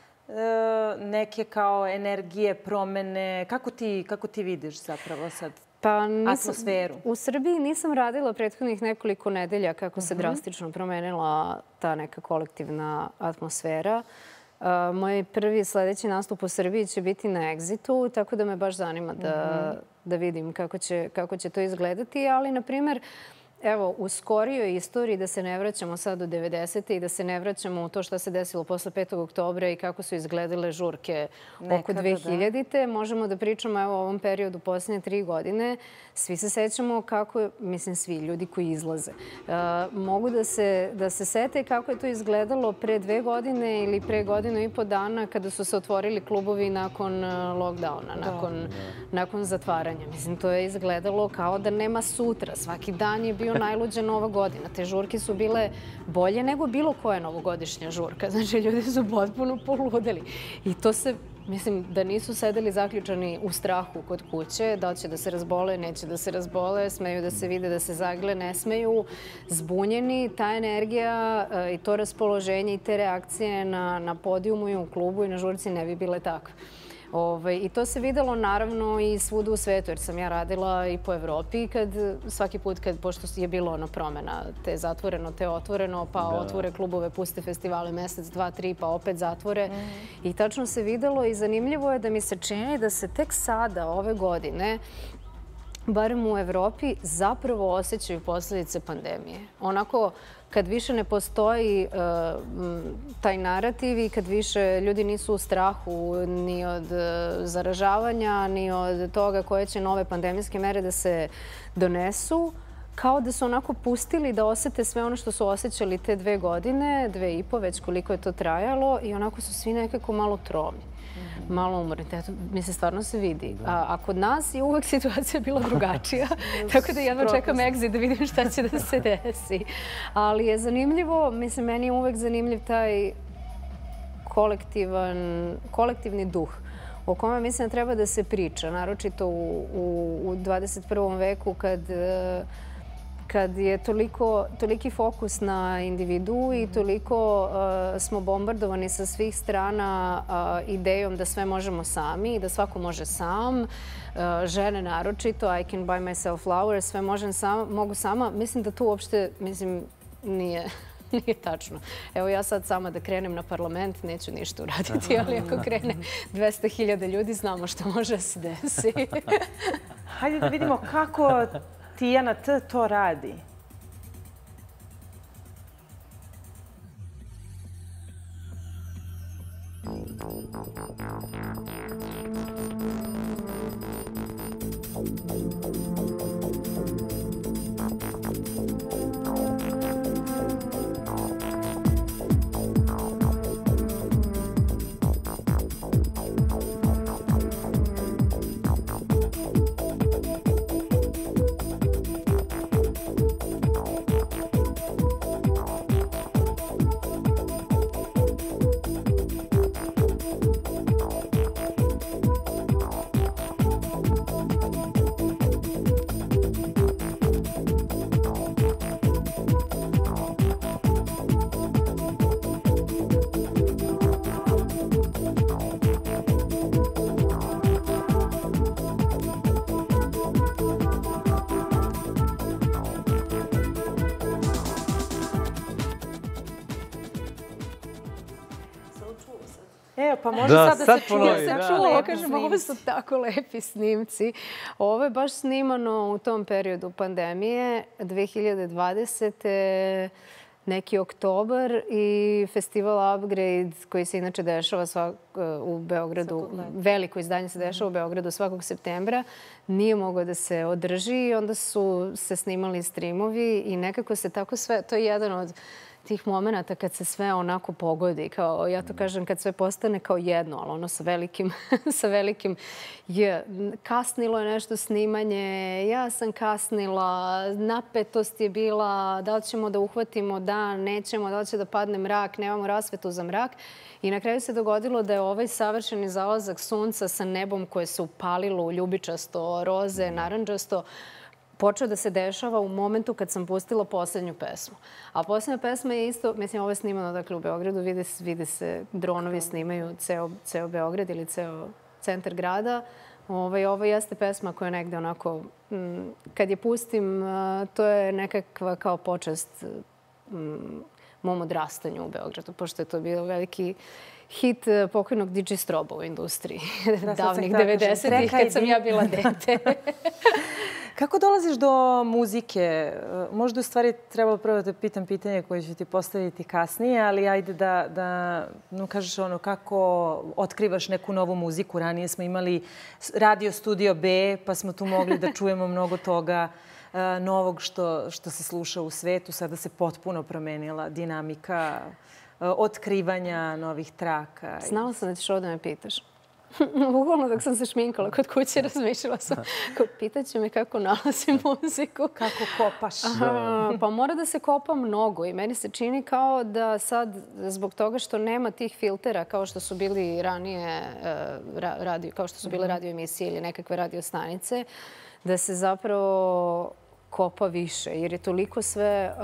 neke kao energije, promene? Kako ti vidiš zapravo sad atmosferu? U Srbiji nisam radila prethodnih nekoliko nedelja kako se drastično promenila ta neka kolektivna atmosfera. Moj prvi sledeći nastup u Srbiji će biti na Exitu, tako da me baš zanima da vidim kako će to izgledati. Ali, na primjer, evo, u skorijoj istoriji, da se ne vraćamo sad u 90. i da se ne vraćamo u to što se desilo posle 5. oktobra i kako su izgledale žurke oko 2000. Možemo da pričamo o ovom periodu posljednje 3 godine. Svi se sećamo kako, mislim svi ljudi koji izlaze, mogu da se sete kako je to izgledalo pre 2 godine ili pre 1,5 dana kada su se otvorili klubovi nakon lockdowna, nakon zatvaranja. Mislim, to je izgledalo kao da nema sutra. Svaki dan je bio najluđa Nova godina. Te žurke su bile bolje nego bilo koja novogodišnja žurka. Znači, ljudi su potpuno poludeli. I to se, mislim, da nisu sedeli zaključani u strahu kod kuće, da će da se razbole, neće da se razbole, smeju da se vide, da se zagle, ne smeju, zbunjeni. Ta energija i to raspoloženje i te reakcije na podijumu i u klubu i na žurci ne bi bile takve. I to se videlo naravno i svuda u svetu, jer sam ja radila i po Evropi svaki put pošto je bilo ono promena, te zatvoreno, te otvoreno, pa otvore klubove, puste festivale mesec, 2, 3, pa opet zatvore. I tačno se videlo i zanimljivo je da mi se čini da se tek sada, ove godine, barem u Evropi, zapravo osjećaju posljedice pandemije. Onako, kad više ne postoji taj narativ i kad više ljudi nisu u strahu ni od zaražavanja, ni od toga koje će nove pandemijske mere da se donesu, kao da su onako pustili da osete sve ono što su osjećali te 2 godine, 2,5, već koliko je to trajalo, i onako su svi nekako malo tromi. Malo umorni. Mislim, stvarno se vidi. A kod nas je uvek situacija bila drugačija. Tako da jedva čekam Exit da vidim šta će da se desi. Ali je zanimljivo, mislim, meni je uvek zanimljiv taj kolektivni duh o kome mislim da treba da se priča. Naročito u 21. veku kad je toliki fokus na individu i toliko smo bombardovani sa svih strana idejom da sve možemo sami i da svako može sam. Žene naročito, I can buy myself flowers, sve mogu sama. Mislim da to uopšte, nije tačno. Evo ja sad sama da krenem na parlament, neću ništa uraditi, ali ako krene 200.000 ljudi, znamo što može da se desi. Hajde da vidimo kako Tijana T to radi. Evo, pa može sad da se čuje. Kažem, ovo su tako lepi snimci. Ovo je baš snimano u tom periodu pandemije, 2020. Neki oktobar i festival Upgrade koji se inače dešava u Beogradu, veliko izdanje se dešava u Beogradu svakog septembra, nije mogao da se održi i onda su se snimali streamovi i nekako se tako sve, to je jedan od tih momenta kad se sve onako pogodi, kao ja to kažem, kad sve postane kao jedno, ali ono sa velikim kasnilo je nešto snimanje, ja sam kasnila, napetost je bila, da li ćemo da uhvatimo dan, nećemo, da li će da padne mrak, nemamo rasvetu za mrak. I na kraju se dogodilo da je ovaj savršeni zalazak sunca sa nebom koje se upalilo u ljubičasto, roze, narandžasto, počeo da se dešava u momentu kad sam pustila poslednju pesmu. A poslednja pesma je isto, mislim, ovo je snimano dakle u Beogradu, vide se, dronovi snimaju ceo Beograd ili ceo centar grada. Ovo jeste pesma koja je negde onako, kad je pustim, to je nekakva kao počast mom odrastanju u Beogradu, pošto je to bio veliki hit pokojnog DJ Stroba u industriji davnih 90-ih kad sam ja bila dete. Kako dolaziš do muzike? Možda u stvari trebalo prvo da pitam pitanje koje ću ti postaviti kasnije, ali ajde da kažeš kako otkrivaš neku novu muziku. Ranije smo imali radio Studio B, pa smo tu mogli da čujemo mnogo toga novog što se sluša u svetu. Sada se potpuno promenila dinamika otkrivanja novih traka. Znala sam da ćeš ovo da me pitaš. Bukvalno dok sam se šminkala kod kuće, razmišljala sam, pitaće me kako nalazim muziku. Kako kopaš? Pa mora da se kopa mnogo i meni se čini kao da sad, zbog toga što nema tih filtera kao što su bili ranije kao što su bile radio emisije ili nekakve radio stanice, da se zapravo kopa više, jer je toliko sve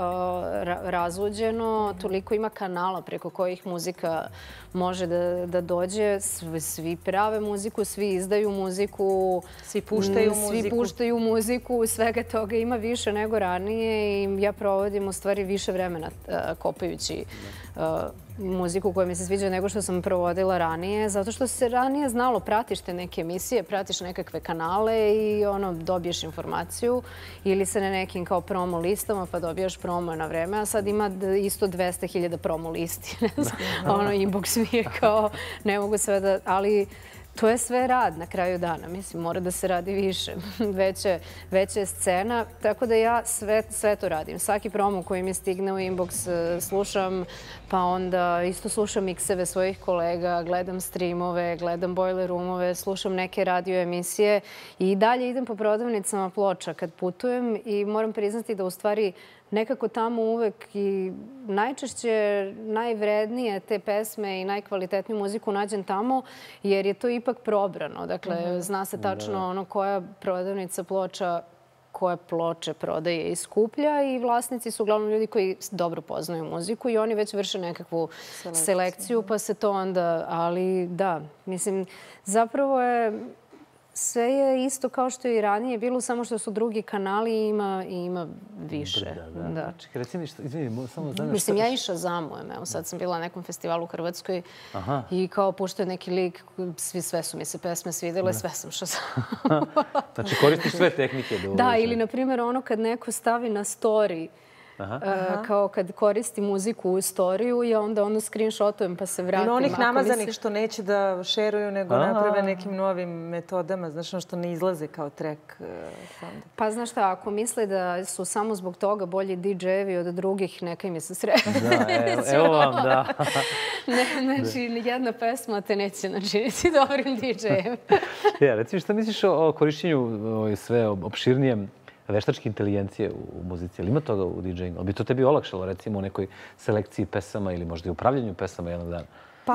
razvođeno, toliko ima kanala preko kojih muzika može da dođe. Svi prave muziku, svi izdaju muziku. Svi puštaju muziku. Svi puštaju muziku, svega toga ima više nego ranije i ja provodim u stvari više vremena kopajući muziku koja mi se sviđa nego što sam provodila ranije, zato što se ranije znalo, pratiš te neke emisije, pratiš nekakve kanale i dobiješ informaciju ili se na nekim kao promo listama pa dobijaš promo na vreme, a sad ima isto 200.000 promo listi. Inbox mi je kao, ne mogu sve da, ali to je sve rad na kraju dana. Mislim, mora da se radi više. Veća je scena, tako da ja sve to radim. Svaki promo koji mi stigne u inbox slušam, pa onda isto slušam mikseve svojih kolega, gledam streamove, gledam Boiler Roomove, slušam neke radio emisije i dalje idem po prodavnicama ploča kad putujem i moram priznati da u stvari nekako tamo uvek i najčešće najvrednije te pesme i najkvalitetniju muziku nađem tamo, jer je to ipak probrano. Dakle, zna se tačno koja prodavnica ploča koje ploče prodaje i skuplja i vlasnici su uglavnom ljudi koji dobro poznaju muziku i oni već vrše nekakvu selekciju, pa se to onda, ali da, mislim, zapravo je sve je isto kao što je i ranije bilo, samo što su drugi kanali i ima više. Da. Čekaj, reci mi što, izvini, samo znam... Mislim, ja i Shazamujem. Evo, sad sam bila na nekom festivalu u Hrvatskoj i kao puštao neki lik, sve su mi se pesme svidjele, sve sam Shazamujem. Znači, koristiš sve tehnike? Da, ili, na primjer, kad neko stavi na story, kao kad koristi muziku u storiju i onda screenshotujem pa se vratim. Ima onih namazanih što neće da šeruju nego naprave nekim novim metodama, znaš, što ne izlaze kao track. Pa znaš šta, ako misle da su samo zbog toga bolji DJ-evi od drugih, neka im je se sreći. Da, evo vam, da. Znači, jedna pesma te neće načiniti dobrim DJ-em. Recimo, šta misliš o korišćenju sve opširnijem veštačke inteligencije u muzici? Ili ima toga u DJ-ingu? Ali bi to tebi olakšalo, recimo, u nekoj selekciji pesama ili možda i upravljanju pesama jednog dana? Pa,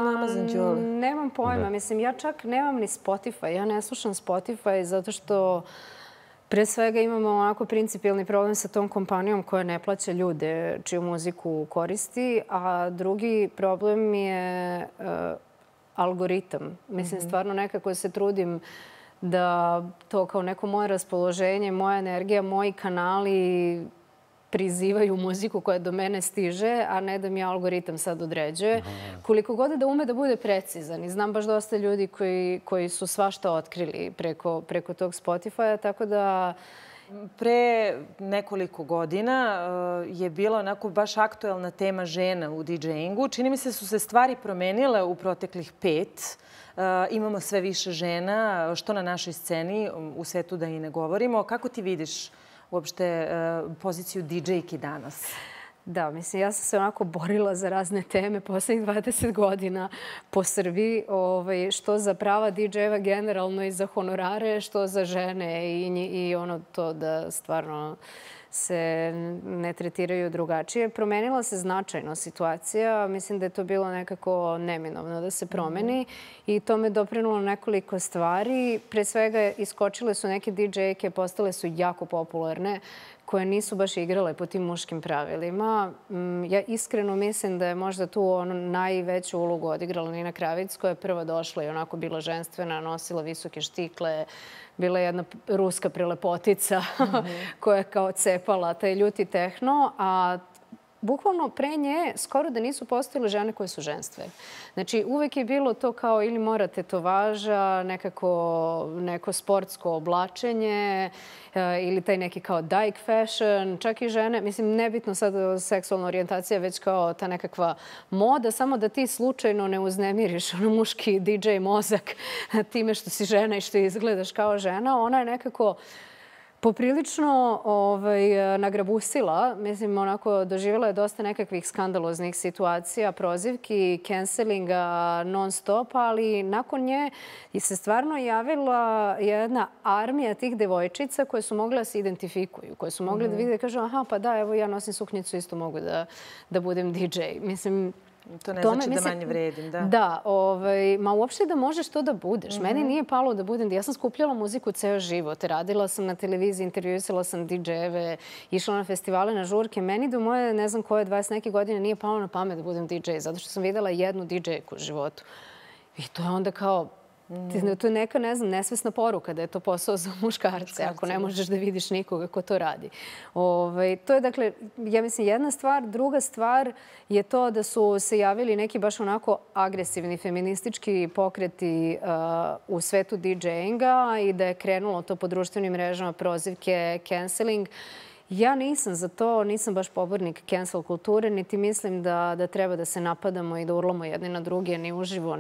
nemam pojma. Mislim, ja čak nemam ni Spotify. Ja ne slušam Spotify zato što pre svega imamo onako principijalni problem sa tom kompanijom koja ne plaća ljude čiju muziku koristi, a drugi problem je algoritam. Mislim, stvarno nekako se trudim da to kao neko moje raspoloženje, moja energija, moji kanali prizivaju muziku koja do mene stiže, a ne da mi algoritam sad određuje. Koliko god da ume da bude precizan. I znam baš dosta ljudi koji su svašta otkrili preko tog Spotify-a, tako da... Pre nekoliko godina je bila onako baš aktuelna tema žena u DJ-ingu. Čini mi se su se stvari promenile u proteklih 5. Imamo sve više žena, što na našoj sceni, u svetu da i ne govorimo. Kako ti vidiš uopšte poziciju DJ-ki danas? Da, mislim, ja sam se onako borila za razne teme poslednjih 20 godina po Srbiji, što za prava DJ-eva generalno i za honorare, što za žene i ono to da stvarno se ne tretiraju drugačije. Promenila se značajno situacija. Mislim da je to bilo nekako neminovno da se promeni i to me doprinulo nekoliko stvari. Pre svega iskočile su neke DJ-ke, postale su jako popularne, koje nisu baš igrale po tim muškim pravilima. Ja iskreno mislim da je možda tu najveću ulogu odigrala Nina Kravic, koja je prva došla i onako bila ženstvena, nosila visoke štikle, bila je jedna ruska prelepotica koja je kao cepala taj ljuti tehno, a bukvalno pre nje skoro da nisu postojile žene koje su ženstve. Znači, uvek je bilo to kao ili mora tetovaža, neko sportsko oblačenje ili taj neki kao dyke fashion, čak i žene, mislim, nebitno sad seksualna orijentacija, već kao ta nekakva moda, samo da ti slučajno ne uznemiriš muški DJ mozak time što si žena i što izgledaš kao žena. Ona je nekako poprilično nagrabusila. Mislim, onako doživjela je dosta nekakvih skandaloznih situacija, prozivki, cancelinga non stop, ali nakon nje se stvarno javila jedna armija tih devojčica koje su mogle da se identifikuju, koje su mogle da vide i kažu aha, pa da, evo ja nosim suknjicu, isto mogu da budem DJ. Mislim, to ne znači da manje vredim, da. Da, ma uopšte da možeš to da budeš. Meni nije palo da budem. Ja sam skupljala muziku ceo život. Radila sam na televiziji, intervjuisala sam DJ-eve, išla na festivale, na žurke. Meni do moje, ne znam koje, 20 neke godine nije palo na pamet da budem DJ, zato što sam videla jednu DJ-ku u životu. I to je onda kao... To je neka, ne znam, nesvesna poruka da je to posao za muškarce, ako ne možeš da vidiš nikoga ko to radi. To je, dakle, ja mislim, jedna stvar. Druga stvar je to da su se javili neki baš onako agresivni feministički pokreti u svetu DJ-inga i da je krenulo to po društvenim mrežama, prozivke, canceling. Ja nisam za to, nisam baš pobornik cancel kulture, niti mislim da treba da se napadamo i da urlamo jedni na druge, ni uživo,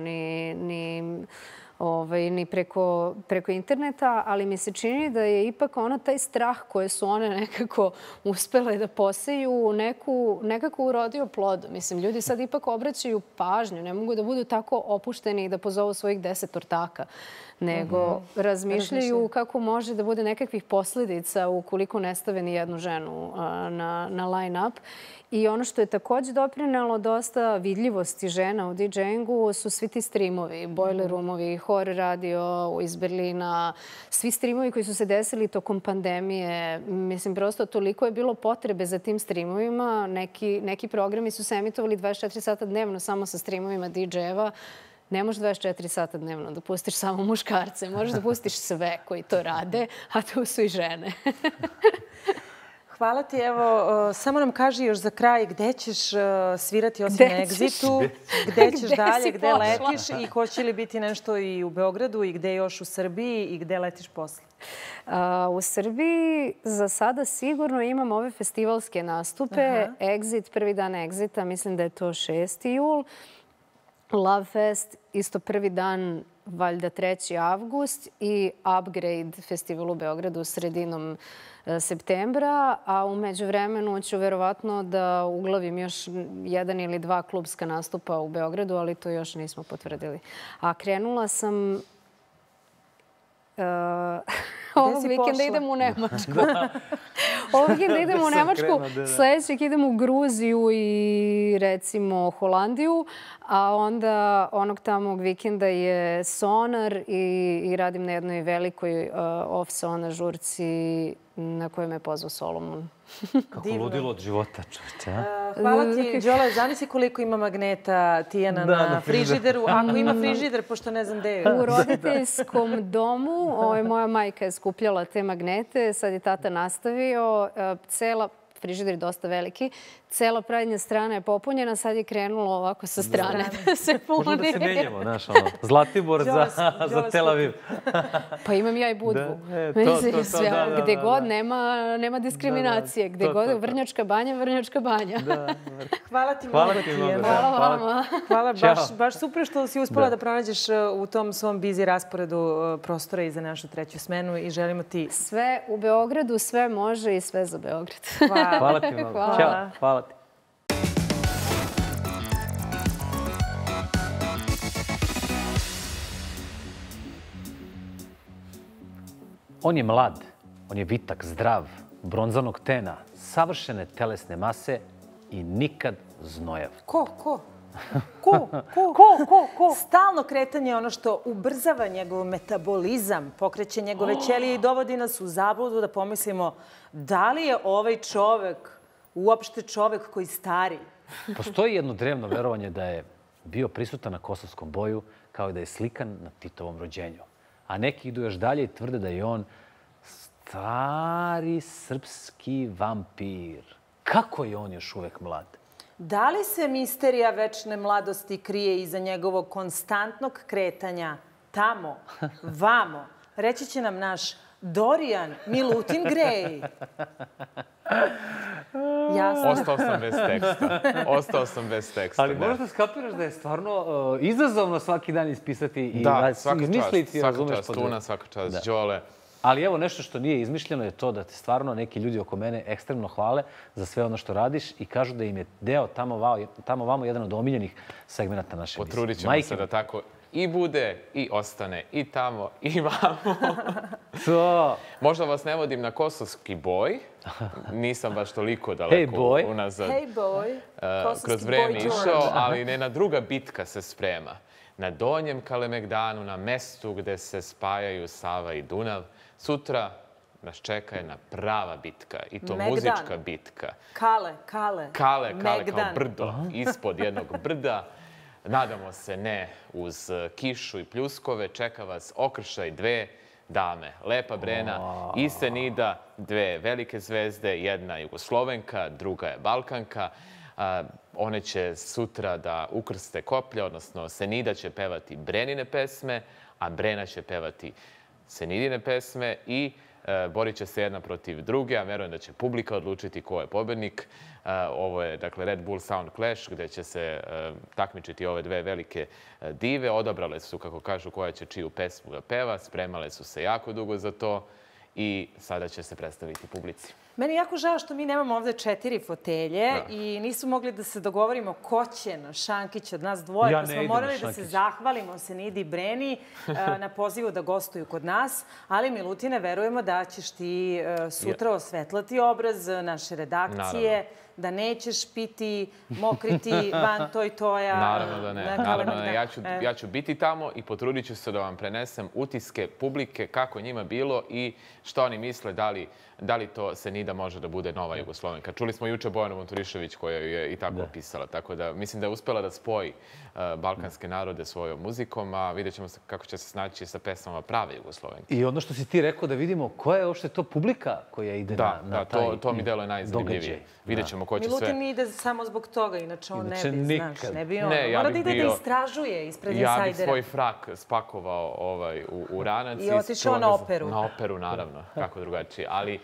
ni preko interneta, ali mi se čini da je ipak taj strah koje su one nekako uspele da poseju nekako urodio plodom. Mislim, ljudi sad ipak obraćaju pažnju, ne mogu da budu tako opušteni i da pozovu svojih 10 ortaka, nego razmišljaju kako može da bude nekakvih posljedica ukoliko ne stave ni jednu ženu na line-up. I ono što je takođe doprinelo dosta vidljivosti žena u DJ-ingu su svi ti streamovi, Boiler Roomovi, Horror Radio iz Berlina, svi streamovi koji su se desili tokom pandemije. Mislim, prosto toliko je bilo potrebe za tim streamovima. Neki programi su se emitovali 24 sata dnevno samo sa streamovima DJ-eva. Ne možeš 24 sata dnevno da pustiš samo muškarce. Možeš da pustiš sve koji to rade, a tu su i žene. Hvala ti. Evo, samo nam kaži još za kraj gde ćeš svirati osim na Exitu, gde ćeš dalje, gde letiš i hoće li biti nešto i u Beogradu i gde još u Srbiji i gde letiš posle? U Srbiji za sada sigurno imam ove festivalske nastupe. Exit, prvi dan Exita, mislim da je to 6. jul. Love Fest, isto prvi dan, valjda 3. avgust i Upgrade festival u Beogradu sredinom septembra, a u međuvremenu ću verovatno da uglavim još 1 ili 2 klubska nastupa u Beogradu, ali to još nismo potvrdili. A krenula sam... Ovog vikenda idem u Nemačku. Ovog vikenda idem u Nemačku, sledećeg idem u Gruziju i recimo Holandiju, a onda onog tamog vikenda je Sonar i radim na jednoj velikoj off-Sonar žurci na kojoj me pozvao Solomon. Kako ludilo od života, čovječe. Hvala ti, Đole. Zamisli koliko ima magneta Tijana na frižideru. Ako ima frižider, pošto ne znam gde je. U roditeljskom domu moja majka je skupljala te magnete. Sad je tata nastavio. Cela frižider dosta veliki. Cela prednja strana je popunjena, sad je krenulo ovako sa strane da se puni. Možemo da se menjamo, znaš, ono, Zlatibor za Tel Aviv. Pa imam ja i Budvu. Gde god nema diskriminacije. Gde god Vrnjačka banja, Vrnjačka banja. Hvala ti mnogo. Hvala vama. Hvala, baš super što si uspela da pronađeš u tom svom busy rasporedu prostora i za našu treću smenu i želimo ti... Sve u Beogradu, sve može i sve za Beograd. Hvala ti mnogo. Ćao. Hvala ti. On je mlad, on je vitak, zdrav, bronzanog tena, savršene telesne mase i nikad znojav. Ko? Stalno kretanje je ono što ubrzava njegov metabolizam, pokreće njegove ćelije i dovodi nas u zabludu da pomislimo da li je ovaj čovek uopšte čovek koji stari. Postoji jedno drevno verovanje da je bio prisutan na Kosovskom boju kao i da je slikan na Titovom rođenju. A neki idu još dalje i tvrde da je on stari srpski vampir. Kako je on još uvek mlad? Da li se misterija večne mladosti krije iza njegovog konstantnog kretanja tamo, vamo? Reći će nam naš Dorijan Milutin Grej. Ostao sam bez teksta. Ali možeš da skapiraš da je stvarno izazovno svaki dan ispisati i izmisliti, razumeš? Svaka čast Tuna, svaka čast Đole. Ali evo, nešto što nije izmišljeno je to da te stvarno neki ljudi oko mene ekstremno hvale za sve ono što radiš i kažu da im je deo tamo vamo jedan od omiljenih segmenata naše emisije. Potrudit ćemo se da tako i bude, i ostane, i tamo, i vamo. Možda vas ne vodim na kosovski boj. Nisam baš toliko daleko unazad. Hey boy. Kroz vreme išao, ali ne na druga bitka se sprema. Na Donjem Kalemegdanu, na mestu gde se spajaju Sava i Dunav. Sutra nas čeka jedna prava bitka i to muzička bitka. Kale kao brdo ispod jednog brda. Nadamo se ne uz kišu i pljuskove. Čeka vas okršaj dve dame. Lepa Brena i Senida, dve velike zvezde. Jedna Jugoslovenka, druga je Balkanka. One će sutra da ukrste koplja, odnosno Senida će pevati Brenine pesme, a Brena će pevati Senidine pesme i borit će se jedna protiv druge, a verujem da će publika odlučiti ko je pobednik. Ovo je, dakle, Red Bull Sound Clash, gde će se takmičiti ove dve velike dive. Odabrale su, kako kažu, koja će čiju pesmu da peva. Spremale su se jako dugo za to i sada će se predstaviti publici. Meni je jako žao što mi nemamo ovde 4 fotelje i nisu mogli da se dogovorimo ko će na Šankić od nas dvoje. Pa smo morali da se zahvalimo Senidi i Breni na pozivu da gostuju kod nas. Ali, Milutine, verujemo da ćeš ti sutra osvetlati obraz naše redakcije, da nećeš piti, mokriti van toj-toja. Naravno da ne. Naravno da ne. Ja ću biti tamo i potrudit ću se da vam prenesem utiske publike, kako njima bilo i što oni misle, da li to Senida može da bude nova Jugoslovenka. Čuli smo juče Bojanu Monturišević koja ju je i tako opisala. Tako da mislim da je uspela da spoji balkanske narode svojom muzikom, a vidjet ćemo kako će se snaći sa pesmama prave Jugoslovenke. I ono što si ti rekao da vidimo koja je uopšte to publika koja ide na taj događaj. To mi deluje najzanimljivije. Vidjet ćemo ko će sve... Milutin ide samo zbog toga, inače on ne bi, znaš, ne bi on. Mora da ide da istražuje ispred insajdera. Ja bih svoj frak spakovao u ranac. I otišao na operu. Na operu, naravno. Kako drugačije. Ali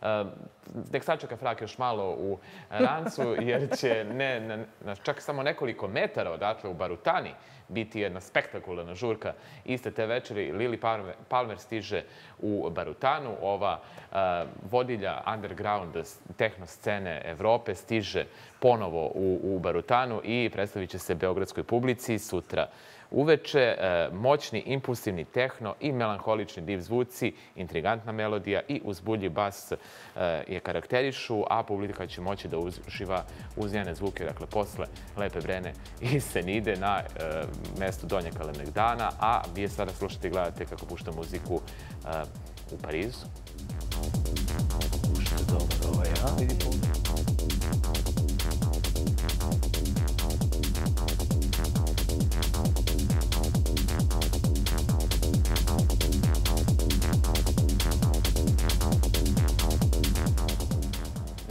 nek sačeka frak još malo u rancu, jer će čak samo nekoliko metara odatle u Barutani biti jedna spektakularna žurka. Iste te večeri Lili Palmer stiže u Barutanu. Ova vodilja underground tehno scene Evrope stiže ponovo u Barutanu i predstavit će se beogradskoj publici sutra uveče. Moćni, impulsivni tehno i melanholični div zvuci, intrigantna melodija i uzbudljiv bas je karakterišu, a publika će moći da uživa uz njene zvuke, dakle, posle Lepe Brene i Senide na mestu Donjeg Kalemegdana, a vi je sada slušate i gledate kako pušta muziku u Parizu. Pušta dobro, ja vidim.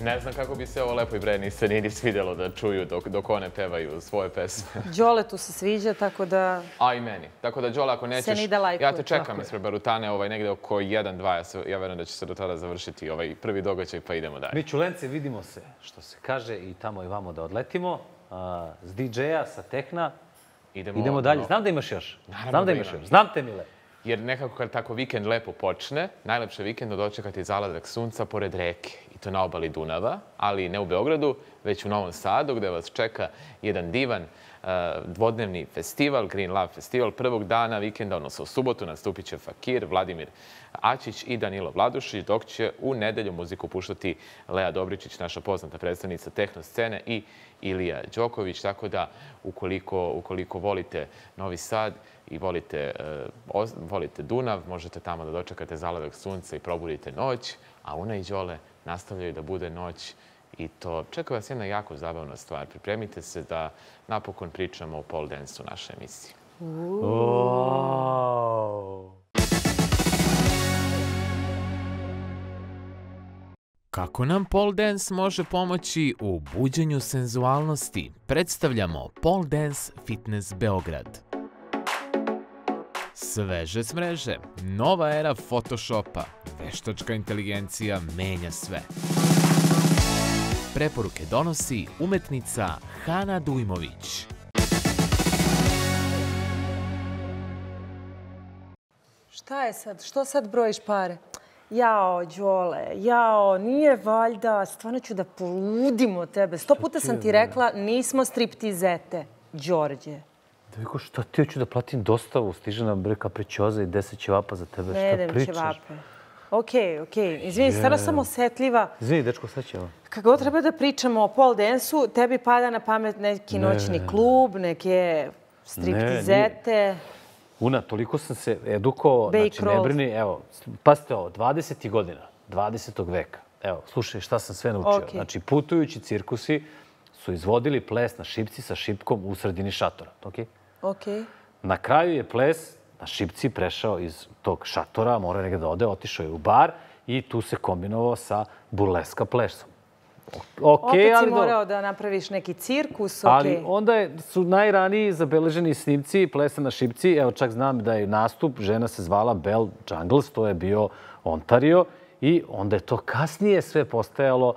Ne znam kako bi se ovo Lepoj Breni Senini svidjelo da čuju dok one pevaju svoje pesme. Đoletu se sviđa, tako da... A i meni. Tako da, Đole, ako nećeš... Ja te čekam ispred Barutane negde oko 1-2. Ja verujem da će se do tada završiti ovaj prvi događaj, pa idemo dalje. Mi Čulence vidimo se, što se kaže, i tamo i vamo da odletimo. S DJ-a, sa Tehna. Idemo dalje. Znam da imaš još. Znam da imaš još. Znam te, Mile. Jer nekako kad tako vikend lepo počne, najlepše vikend dočekati zalazak sunca pored reke. I to na obali Dunava, ali ne u Beogradu, već u Novom Sadu, gde vas čeka jedan divan dvodnevni festival, Green Love Festival. Prvog dana vikenda, odnosno u subotu, nastupit će Fakir, Vladimir Ačić i Danilo Vladušić, dok će u nedelju muziku puštati Lea Dobričić, naša poznata predstavnica tehno scene, i Ilija Đoković. Tako da, ukoliko volite Novi Sad i volite Dunav, možete tamo da dočekate zalazak sunca i probudite noć, a Una i Đole nastavljaju da bude noć. I to čeka vas jedna jako zabavna stvar. Pripremite se da napokon pričamo o pole dance-u u našoj emisiji. Kako nam pole dance može pomoći u buđenju senzualnosti? Predstavljamo Pole Dance Fitness Beograd. Sveže s mreže, nova era Photoshopa, veštačka inteligencija menja sve. Preporuke donosi umetnica Hana Dujmović. Šta je sad? Što sad brojiš pare? Jao, Đole, jao, nije valjda, stvarno ću da poludim od tebe. 100 puta sam ti rekla, nismo striptizete, Đorđe. Deviko, šta ti hoću da platim dostavu? Stiže nam kapričoza i 10 ćevapa za tebe. Ne idem ćevape. Okej. Izvini, stvarno sam osjetljiva. Izvini, dečko, sad ćemo. Kako treba da pričamo o pole dance-u, tebi pada na pamet neki noćni klub, neke striptizete. Una, toliko sam se edukao, znači ne brini, evo, pazite ovo, 20. godina, 20. veka. Evo, slušaj šta sam sve naučio. Znači, putujući cirkusi su izvodili ples na šipci sa šipkom u sredini šatora. Okej. Na kraju je ples na šipci prešao iz tog šatora, morao negdje da ode, otišao je u bar i tu se kombinovao sa burleska plesom. Opet si morao da napraviš neki cirkus, ali onda su najraniji zabeleženi snimci plesa na šipci. Evo, čak znam da je nastup, žena se zvala Belle Jungles, to je bio Ontario i onda je to kasnije sve postajalo,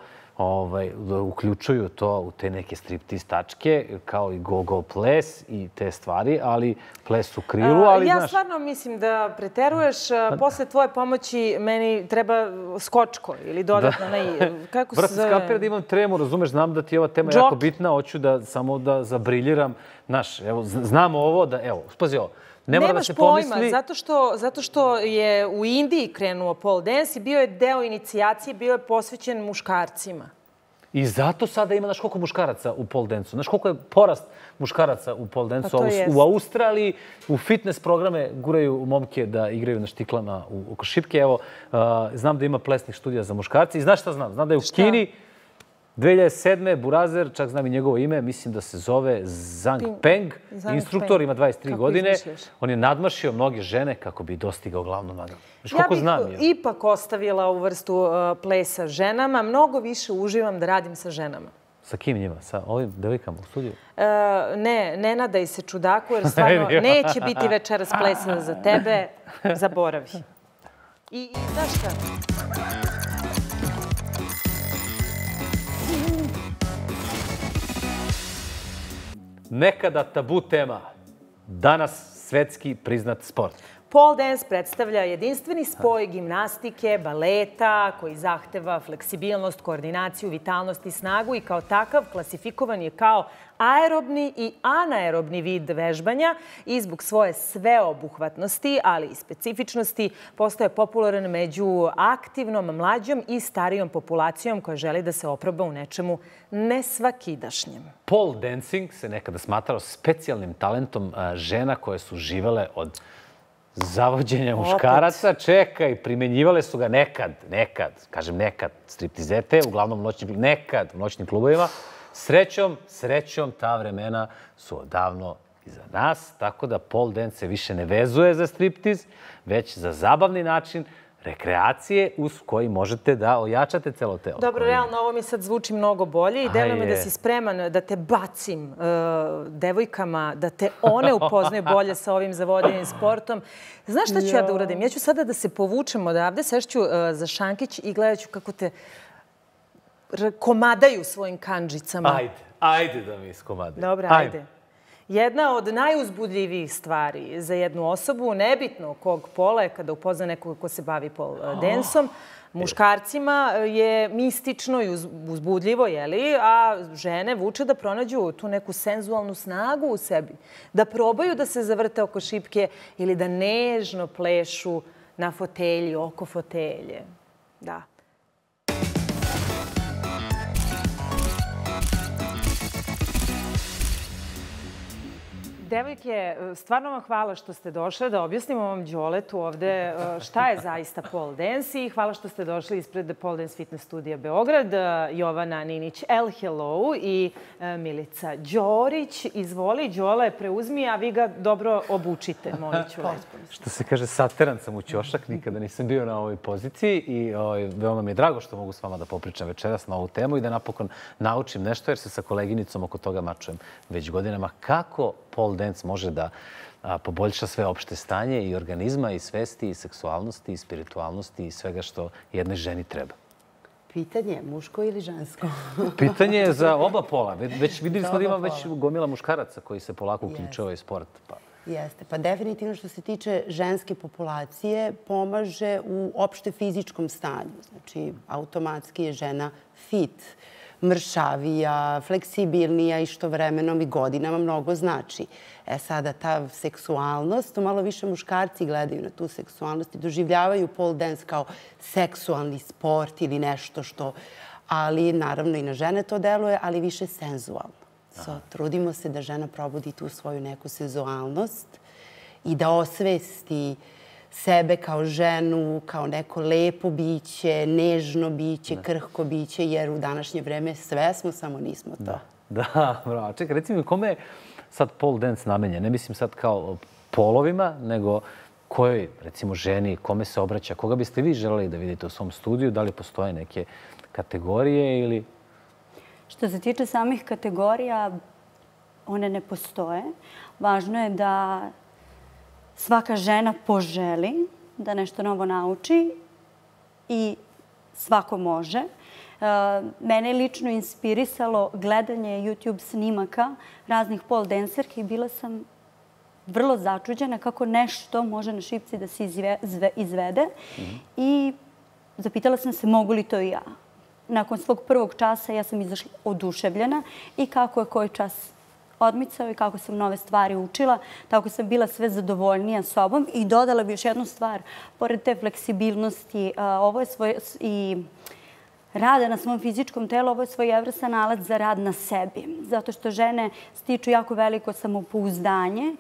uključuju to u te neke striptiz tačke, kao i go-go ples i te stvari, ali ples u krilu, ali znaš... Ja stvarno mislim da preteruješ. Posle tvoje pomoći meni treba skočko ili dodatno kako se zove... Skapira da imam tremu, razumeš, znam da ti je ova tema jako bitna, hoću da samo da zabriljiram. Znaš, evo, znamo ovo da, evo, spazi ovo. Nemaš pojma, zato što je u Indiji krenuo pole dance i bio je deo inicijacije, bio je posvećen muškarcima. I zato sada ima, znaš koliko muškaraca u pole dance-u? Znaš koliko je porast muškaraca u pole dance-u? U Australiji u fitness programe guraju momke da igraju na štiklama oko šipke. Evo, znam da ima plesnih studija za muškarci. I znaš šta znam? Znam da je u Kini 2007. Burazer, čak znam i njegovo ime, mislim da se zove Zhang Peng. Instruktor, ima 23 godine. On je nadmašio mnoge žene kako bi dostigao glavnu nagradu. Ja bih ipak ostavila ovu vrstu plesa ženama. Mnogo više uživam da radim sa ženama. Sa kim njima? Sa ovim devojkama u studiju? Ne nadaj se čudaku, jer stvarno neće biti večeras plesa za tebe. Zaboravi. I znaš šta? Nekada tabu tema, danas svetski priznat sport. Pole dance predstavlja jedinstveni spoj gimnastike, baleta, koji zahteva fleksibilnost, koordinaciju, vitalnost i snagu i kao takav klasifikovan je kao aerobni i anaerobni vid vežbanja i zbog svoje sveobuhvatnosti, ali i specifičnosti, postaje popularan među aktivnom, mlađom i starijom populacijom koja želi da se oproba u nečemu nesvakidašnjem. Pole dancing se nekada smatrao specijalnim talentom žena koje su živele od zavođenja muškaraca. Čekaj, primenjivale su ga nekad, striptizete, uglavnom nekad u noćnim klubovima. Srećom, ta vremena su odavno iza nas, tako da pole dance se više ne vezuje za striptiz, već za zabavni način rekreacije uz koji možete da ojačate celo telo. Dobro, realno, ovo mi sad zvuči mnogo bolje i deluje mi da si spreman da te bacim devojkama, da te one upoznaju bolje sa ovim zavodenim sportom. Znaš šta ću ja da uradim? Ja ću sada da se povučem odavde, sešću za šankić i gledat ću kako te komadaju svojim kandžicama. Ajde da mi iskomadaju. Dobro, ajde. Jedna od najuzbudljivijih stvari za jednu osobu, nebitno kog pola je kada upozna nekog ko se bavi pole danceom, muškarcima je mistično i uzbudljivo, a žene vuče da pronađu tu neku senzualnu snagu u sebi. Da probaju da se zavrte oko šipke ili da nežno plešu na fotelji, oko fotelje. Da. Devojke, stvarno vam hvala što ste došle da objasnimo ovom Đoletu ovde šta je zaista pole dance i hvala što ste došli ispred Pole Dance Fitness studija Beograd. Jovana Ninić, hello i Milica Đorić. Izvoli, Đole, preuzmi, a vi ga dobro obučite, molit ću vas. Što se kaže, sateran sam u ćošak, nikada nisam bio na ovoj poziciji i veoma mi je drago što mogu s vama da popričam večeras na ovu temu i da napokon naučim nešto, jer se sa koleginicom oko toga mačujem već godinama. Kako pole dance može da poboljša sve opšte stanje i organizma, i svesti, i seksualnosti, i spiritualnosti, i svega što jednoj ženi treba? Pitanje je muško ili žensko? Pitanje je za oba pola. Već videli smo da ima već gomila muškaraca koji se polako uključuje ovaj sport. Jeste. Pa definitivno što se tiče ženske populacije pomaže u opšte fizičkom stanju. Znači, automatski je žena fit, mršavija, fleksibilnija i što vremenom i godinama mnogo znači. Sada ta seksualnost, to malo više muškarci gledaju na tu seksualnost i doživljavaju pole dance kao seksualni sport ili nešto što, ali naravno i na žene to deluje, ali više senzualno. Trudimo se da žena probudi tu svoju neku senzualnost i da osvesti sebe kao ženu, kao neko lepo biće, nežno biće, krhko biće, jer u današnje vreme sve smo, samo nismo to. Da, bravo. Čekaj, reci mi, kome je sad pole dance namenjen? Ne mislim sad kao polovima, nego kojoj, recimo, ženi, kome se obraća? Koga biste vi želeli da vidite u svom studiju? Da li postoje neke kategorije ili... Što se tiče samih kategorija, one ne postoje. Važno je da svaka žena poželi da nešto novo nauči i svako može. Mene je lično inspirisalo gledanje YouTube snimaka raznih pole dancerki i bila sam vrlo začuđena kako nešto može na šipci da se izvede i zapitala sam se mogu li to i ja. Nakon svog prvog časa ja sam izašla oduševljena i kako je koji čas odmicao i kako sam nove stvari učila, tako sam bila sve zadovoljnija sobom i dodala bi još jednu stvar. Pored te fleksibilnosti, ovo je svoje i rada na svom fizičkom telu, ovo je svojevrstan alat za rad na sebi. Zato što žene stiču jako veliko samopouzdanje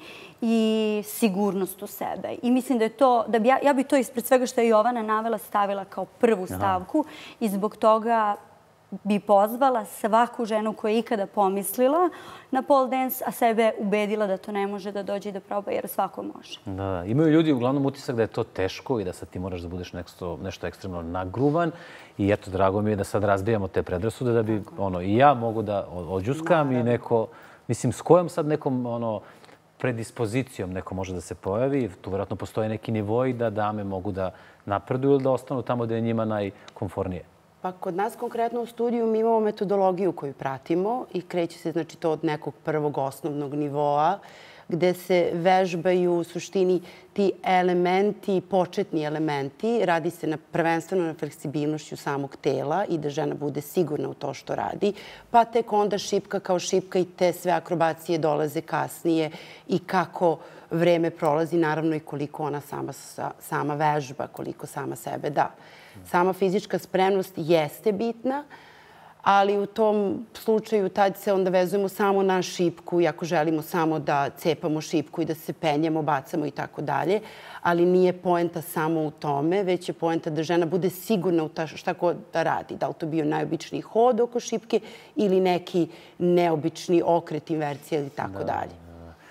i sigurnost u sebe. I mislim da je to, ja bi to ispred svega što je Jovana navela stavila kao prvu stavku i zbog toga bi pozvala svaku ženu koja je ikada pomislila na pole dance, a sebe ubedila da to ne može da dođe i da proba, jer svako može. Da, imaju ljudi uglavnom utisak da je to teško i da sad ti moraš da budeš nešto ekstremno nagruvan. I eto, drago mi je da sad razbijamo te predrasude da bi i ja mogu da odđuskam i neko, mislim, s kojom sad nekom predispozicijom neko može da se pojavi. Tu vjerojatno postoje neki nivoi da dame mogu da napreduju ili da ostanu tamo gde je njima najkomfornije. Pa kod nas konkretno u studiju mi imamo metodologiju koju pratimo i kreće se znači to od nekog prvog osnovnog nivoa gde se vežbaju u suštini ti elementi, početni elementi. Radi se prvenstveno na fleksibilnošću samog tela i da žena bude sigurna u to što radi. Pa tek onda šipka kao šipka i te sve akrobacije dolaze kasnije i kako vreme prolazi, naravno i koliko ona sama vežba, koliko sama sebe da. Sama fizička spremnost jeste bitna, ali u tom slučaju tad se onda vezujemo samo na šipku i ako želimo samo da cepamo šipku i da se penjemo, bacamo i tako dalje, ali nije poenta samo u tome, već je poenta da žena bude sigurna u šta god da radi. Da li to bio najobičniji hod oko šipke ili neki neobični okret, inverzija ili tako dalje.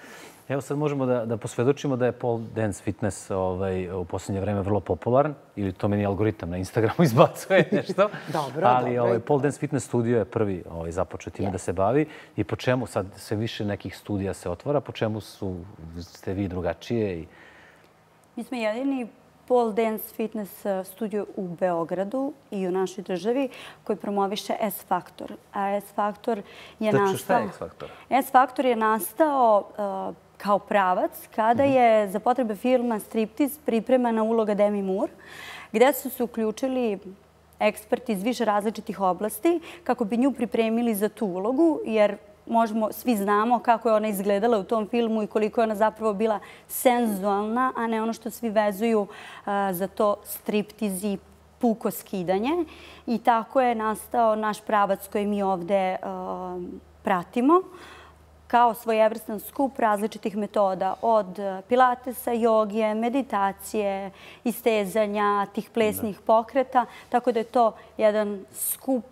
Evo sad možemo da posvjedočimo da je pole dance fitness u posljednje vreme vrlo popularan, ili to meni algoritam na Instagramu izbacuje nešto. Dobro. Ali pole dance fitness studio je prvi započeo time da se bavi. I po čemu sad sve više nekih studija se otvara, po čemu ste vi drugačije? Mi smo jedini pole dance fitness studio u Beogradu i u našoj državi koji promoviše S-Faktor. A S-Faktor je nastao... Šta je S-Faktor? S-Faktor je nastao kao pravac kada je za potrebe filma Striptease pripremana uloga Demi Moore, gde su se uključili eksperti iz više različitih oblasti kako bi nju pripremili za tu ulogu, jer svi znamo kako je ona izgledala u tom filmu i koliko je ona zapravo bila senzualna, a ne ono što svi vezuju za to striptiz i puko skidanje. I tako je nastao naš pravac koji mi ovde pratimo kao svojevrstan skup različitih metoda, od pilatesa, joge, meditacije, istezanja, tih plesnih pokreta. Tako da je to jedan skup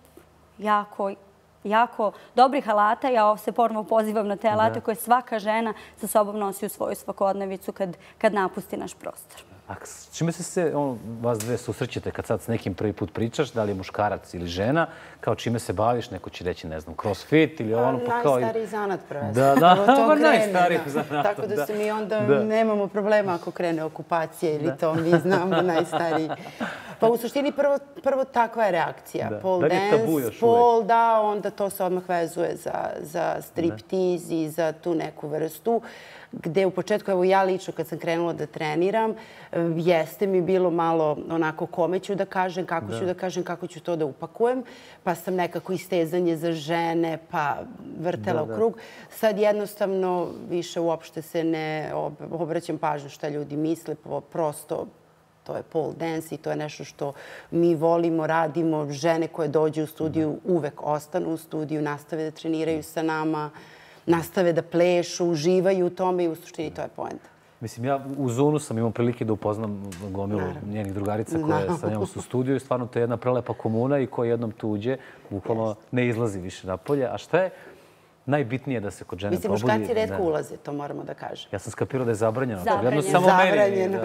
jako dobrih alata. Ja se ponovno pozivam na te alate koje svaka žena sa sobom nosi u svoju svakodnevicu kad napusti naš prostor. A s čime se vas dve susrećete kad sad s nekim prvi put pričaš, da li je muškarac ili žena, kao čime se baviš, neko će reći, ne znam, crossfit ili ono... Najstariji zanat prvenstveno. Da, najstariji zanat. Tako da se mi onda nemamo problema ako krene okupacija ili to, mi znamo najstariji. Pa u suštini prvo takva je reakcija. Pole dance, pole da, onda to se odmah vezuje za striptiz i za tu neku vrstu. Gde u početku, evo ja lično kad sam krenula da treniram, jeste mi bilo malo onako kome ću da kažem, kako ću da kažem, kako ću to da upakujem. Pa sam nekako istezanje za žene, pa vrtela u krug. Sad jednostavno više uopšte se ne obraćam pažnju šta ljudi misle, prosto to je pole dance i to je nešto što mi volimo, radimo. Žene koje dođu u studiju uvek ostanu u studiju, nastave da treniraju sa nama, nastave da plešu, uživaju u tome i u suštini to je poenta. Mislim, ja u Zonu sam imao prilike da upoznam gomilu njenih drugarica koje sa njom su u studiju i stvarno to je jedna prelepa komuna i ko jednom tu uđe, bukvalno ne izlazi više napolje. A šta je najbitnije da se kod žene probudi? Mislim, muškarci retko ulaze, to moramo da kažem. Ja sam skapirao da je zabranjeno. Zabranjeno.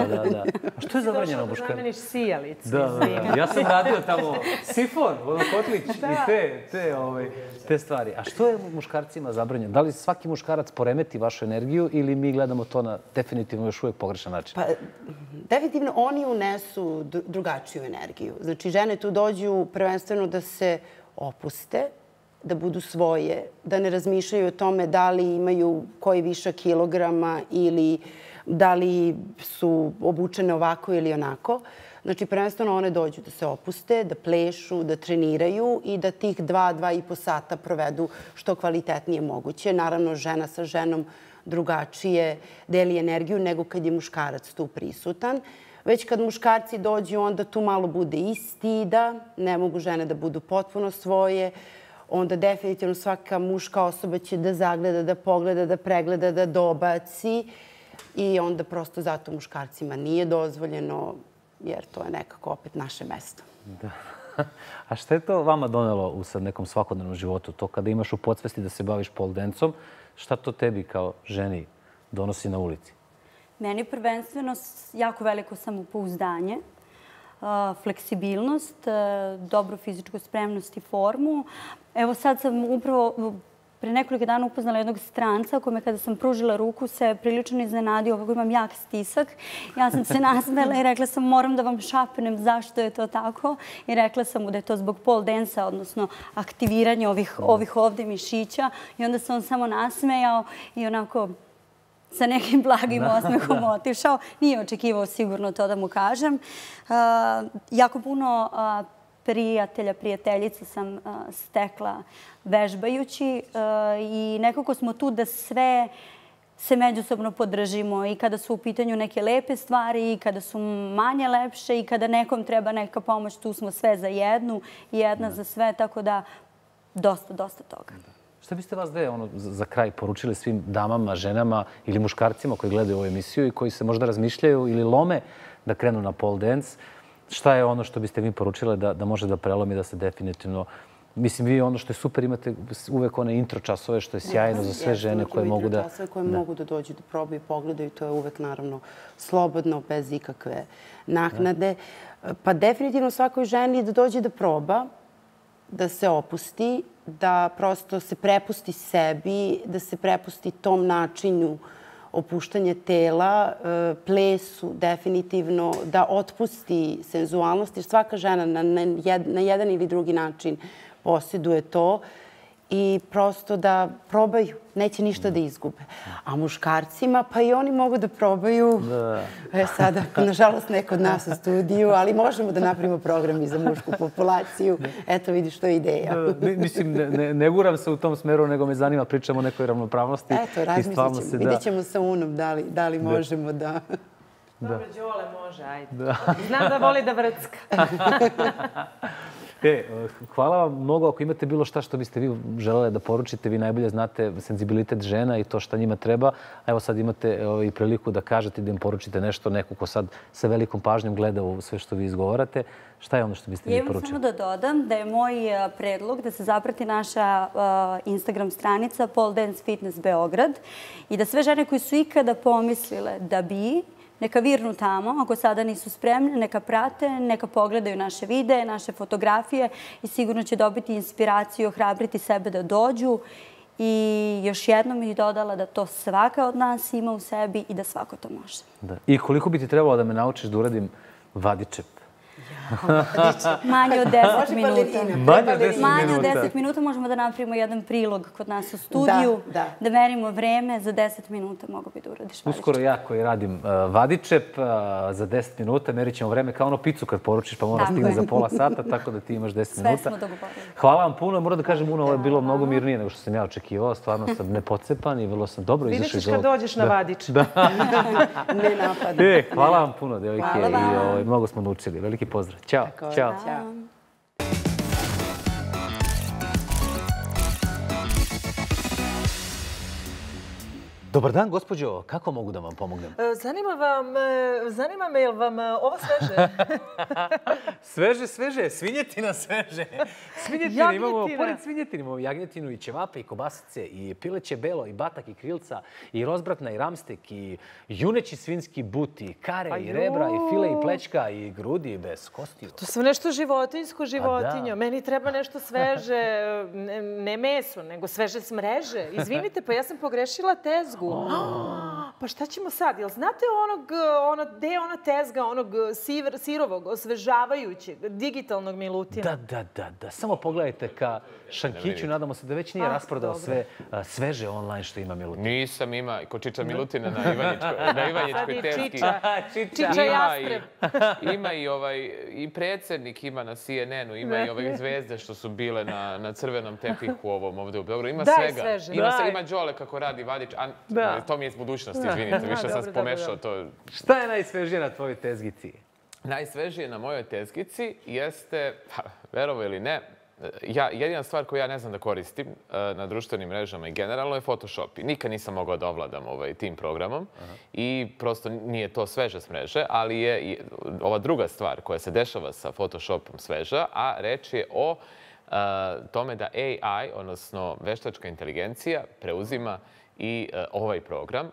A što je zabranjeno muškarci? Došlo da zameniš sijalicu. Ja sam radio tamo sifon, kotlić i te stvari. A što je muškarcima zabranjeno? Da li svaki muškarac poremeti vašu energiju ili mi gledamo to na definitivno još uvijek pogrešan način? Pa, definitivno oni unesu drugačiju energiju. Znači, žene tu dođu prvenstveno da se opuste, da budu svoje, da ne razmišljaju o tome da li imaju koji višak kilograma ili da li su obučene ovako ili onako. Znači, prvenstveno one dođu da se opuste, da plešu, da treniraju i da tih 2,5 sata provedu što kvalitetnije moguće. Naravno, žena sa ženom drugačije deli energiju nego kad je muškarac tu prisutan. Već kad muškarci dođu, onda tu malo bude i stida, ne mogu žene da budu potpuno svoje. Onda definitivno svaka muška osoba će da zagleda, da pogleda, da pregleda, da dobaci. I onda prosto zato muškarcima nije dozvoljeno, jer to je nekako opet naše mesto. A šta je to vama donelo u sad nekom svakodnevnom životu? To kada imaš u podsvesti da se baviš pole dancom, šta to tebi kao ženi donosi na ulici? Meni prvenstveno jako veliko samopouzdanje, fleksibilnost, dobru fizičku spremnost i formu. Evo sad sam upravo pre nekoliko dana upoznala jednog stranca kome kada sam pružila ruku se prilično iznenadio kako imam jak stisak. Ja sam se nasmela i rekla sam moram da vam šapnem zašto je to tako. I rekla sam mu da je to zbog pole dance-a, odnosno aktiviranja ovih ovde mišića. I onda se on samo nasmejao i onako sa nekim blagim osmehom otišao. Nije očekivao sigurno to da mu kažem. Jako puno prijatelja, prijateljica sam stekla vežbajući i nekako smo tu da sve se međusobno podržimo i kada su u pitanju neke lepe stvari i kada su manje lepše i kada nekom treba neka pomoć, tu smo sve za jednu i jedna za sve, tako da dosta toga. Šta biste vas dve za kraj poručili svim damama, ženama ili muškarcima koji gledaju ovu emisiju i koji se možda razmišljaju ili lome da krenu na pole dance? Šta je ono što biste vi poručile da može da prelomi, da se definitivno mislim, vi ono što je super, imate uvek one intro časove, što je sjajno za sve žene koje mogu da... Časove koje mogu da dođu, da probaju i pogledaju. To je uvek, naravno, slobodno, bez ikakve naknade. Pa definitivno svakoj ženi da dođe da proba, da se opusti, da prosto se prepusti sebi, da se prepusti tom načinu opuštanja tela, plesu definitivno, da otpusti senzualnost, jer svaka žena na jedan ili drugi način posjeduje to i prosto da probaju, neće ništa da izgube. A muškarcima, pa i oni mogu da probaju. Sada, nažalost, neko od nas u studiju, ali možemo da napravimo program i za mušku populaciju. Eto, vidiš, to je ideja. Mislim, ne guram se u tom smeru, nego me zanima, pričamo o nekoj ravnopravnosti. Eto, razmislit ćemo. Vidjet ćemo sa Unom da li možemo da... Dobro, Đole može, ajde. Znam da voli da vrcka. Hvala vam mnogo. Ako imate bilo šta što biste vi želeli da poručite, vi najbolje znate senzibilitet žena i to šta njima treba. Evo sad imate i priliku da kažete, da im poručite nešto, neko ko sad sa velikom pažnjom gleda u sve što vi izgovarate. Šta je ono što biste vi poručili? Ja imam samo da dodam da je moj predlog da se zaprati naša Instagram stranica Pole Dance Fitness Beograd i da sve žene koje su ikada pomislile da bi, neka virnu tamo, ako sada nisu spremne, neka prate, neka pogledaju naše videe, naše fotografije i sigurno će dobiti inspiraciju i ohrabriti sebe da dođu. I još jednom bih dodala da to svaka od nas ima u sebi i da svako to može. I koliko bi ti trebalo da me naučiš da uradim vadičep? Manje od 10 minuta. Manje od 10 minuta možemo da napravimo jedan prilog kod nas u studiju, da merimo vreme, za 10 minuta mogu bi da uradiš vadičep. Uskoro ja koji radim vadičep, za 10 minuta merit ćemo vreme kao ono picu kad poručiš, pa mora stigne za pola sata, tako da ti imaš 10 minuta. Sve smo dogovorili. Hvala vam puno. Moram da kažem, Uno, ovo je bilo mnogo mirnije nego što sam ja očekivao. Stvarno sam nepocepan i vrlo sam dobro izašao iz ovog. Vidjet ćeš kad dođeš na vadičep. Ne napadam. Hvala vam puno, devojke. I mnogo smo naučili. Veliki pozdrav. Ćao. Ćao. Dobar dan, gospođo. Kako mogu da vam pomognem? Zanima me, je li vam ovo sveže? Sveže. Svinjetina sveže. Svinjetina imamo, pored svinjetine imamo jagnjetinu i ćevape i kobasice i pileće belo i batak i krilca i rozbratna i ramstek i juneći svinski but i kare i rebra i file i plećka i grudi bez kostiju. To su nešto životinjsko, životinjo. Meni treba nešto sveže, ne meso, nego sveže smreže. Izvinite, pa ja sam pogrešila tezgu. Pa šta ćemo sad? Jel znate gde je ona tezga onog sirovog, osvežavajućeg, digitalnog Milutina? Da. Samo pogledajte ka Šankiću. Nadamo se da već nije rasprodao sve sveže online što ima Milutin. Nisam, ima Kočića Milutina na Ivanjičkoj tezgi. Čiča Jastreb. Ima i predsjednik ima na CNN-u, ima i ove zvezde što su bile na crvenom tepihu ovom ovdje u Beogradu. Ima svega. Ima Đole kako radi vadič. To mi je iz budućnosti, izvinite, više sam pomešao to. Šta je najsvežije na tvojoj tezgici? Najsvežije na mojoj tezgici jeste, verovo ili ne, jedina stvar koju ja ne znam da koristim na društvenim mrežama i generalno je Photoshop. Nikad nisam mogao da ovladam tim programom i prosto nije to sveže s mreže, ali je ova druga stvar koja se dešava sa Photoshopom sveža, a reč je o tome da AI, odnosno veštačka inteligencija, preuzima i ovaj program,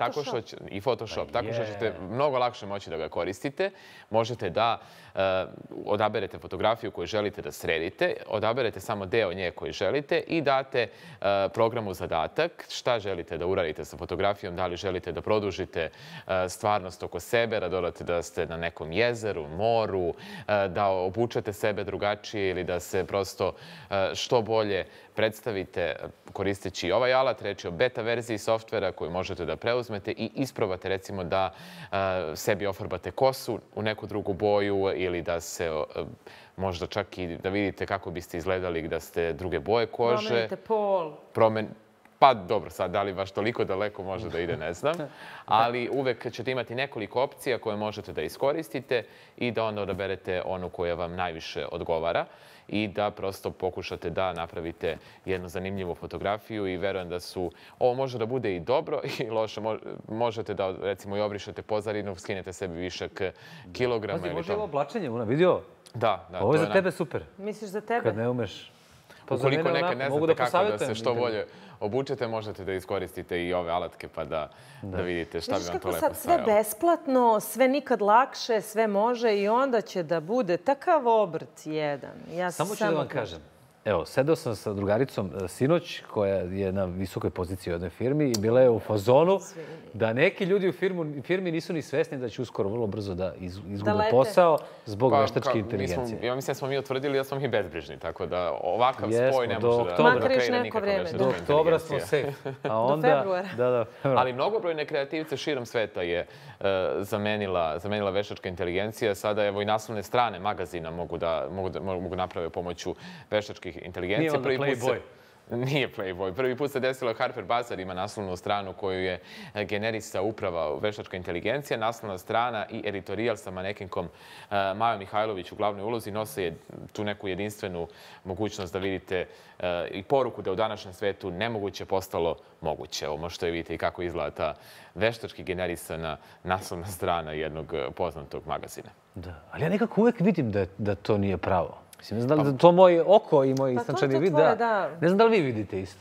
i Photoshop, tako što ćete mnogo lakše moći da ga koristite. Možete da odaberete fotografiju koju želite da sredite, odaberete samo deo nje koji želite i date programu zadatak šta želite da uradite sa fotografijom, da li želite da produžite stvarnost oko sebe, da dodate da ste na nekom jezeru, moru, da obučete sebe drugačije ili da se prosto što bolje predstavite koristeći ovaj alat. Reč je o beta verziji softvera koju možete da preuzmete i isprobate recimo da sebi ofarbate kosu u neku drugu boju ili da se možda čak i da vidite kako biste izgledali da ste druge boje kože. Promenite pol. Pa dobro, sad da li baš toliko daleko može da ide, ne znam. Ali uvek ćete imati nekoliko opcija koje možete da iskoristite i da onda odaberete onu koja vam najviše odgovara i da prosto pokušate da napravite jednu zanimljivu fotografiju i verujem da ovo može da bude i dobro i loše. Možete da recimo i obrišete pozadinu, skinete sebi višak kilograma. Može ovo oblačenje, Una, vidio? Da. Ovo je za tebe super. Misliš za tebe? Kad ne umeš. Ukoliko nekad ne znate kako da se što bolje obučete, možete da iskoristite i ove alatke pa da vidite šta bi vam to lepo stajalo. Sve besplatno, sve nikad lakše, sve može i onda će da bude takav obrt jedan. Samo ću da vam kažem. Evo, sedeo sam sa drugaricom sinoć, koja je na visokoj poziciji u jednoj firmi i bila je u fazonu da neki ljudi u firmi nisu ni svesni da će uskoro vrlo brzo da izgube posao zbog veštačke inteligencije. Ja mislim da smo mi utvrdili da smo mi bezbrižni, tako da ovakav spoj ne može da kreira nikakva veštačka inteligencija. Do oktobra smo safe. Do februara. Ali mnogobrojne kreativce širom sveta je zamenila veštačka inteligencija. Sada evo i naslovne strane magazina mogu napraviti pomoću veštačkih inteligencije. Nije onda Playboy. Nije Playboy. Prvi put se desilo Harper Bazaar ima naslovnu stranu koju je generisao uprava veštačka inteligencija. Naslovna strana i editorijal sa manekinkom Majom Mihajlović u glavnoj ulozi nose tu neku jedinstvenu mogućnost da vidite i poruku da u današnjem svetu nemoguće postalo moguće. Ovo možete vidjeti i kako izgleda ta veštački generisana naslovna strana jednog poznatog magazina. Da, ali ja nekako uvek vidim da to nije pravo. Ne znam da li to moje oko i moj istančani vid, ne znam da li vi vidite isto.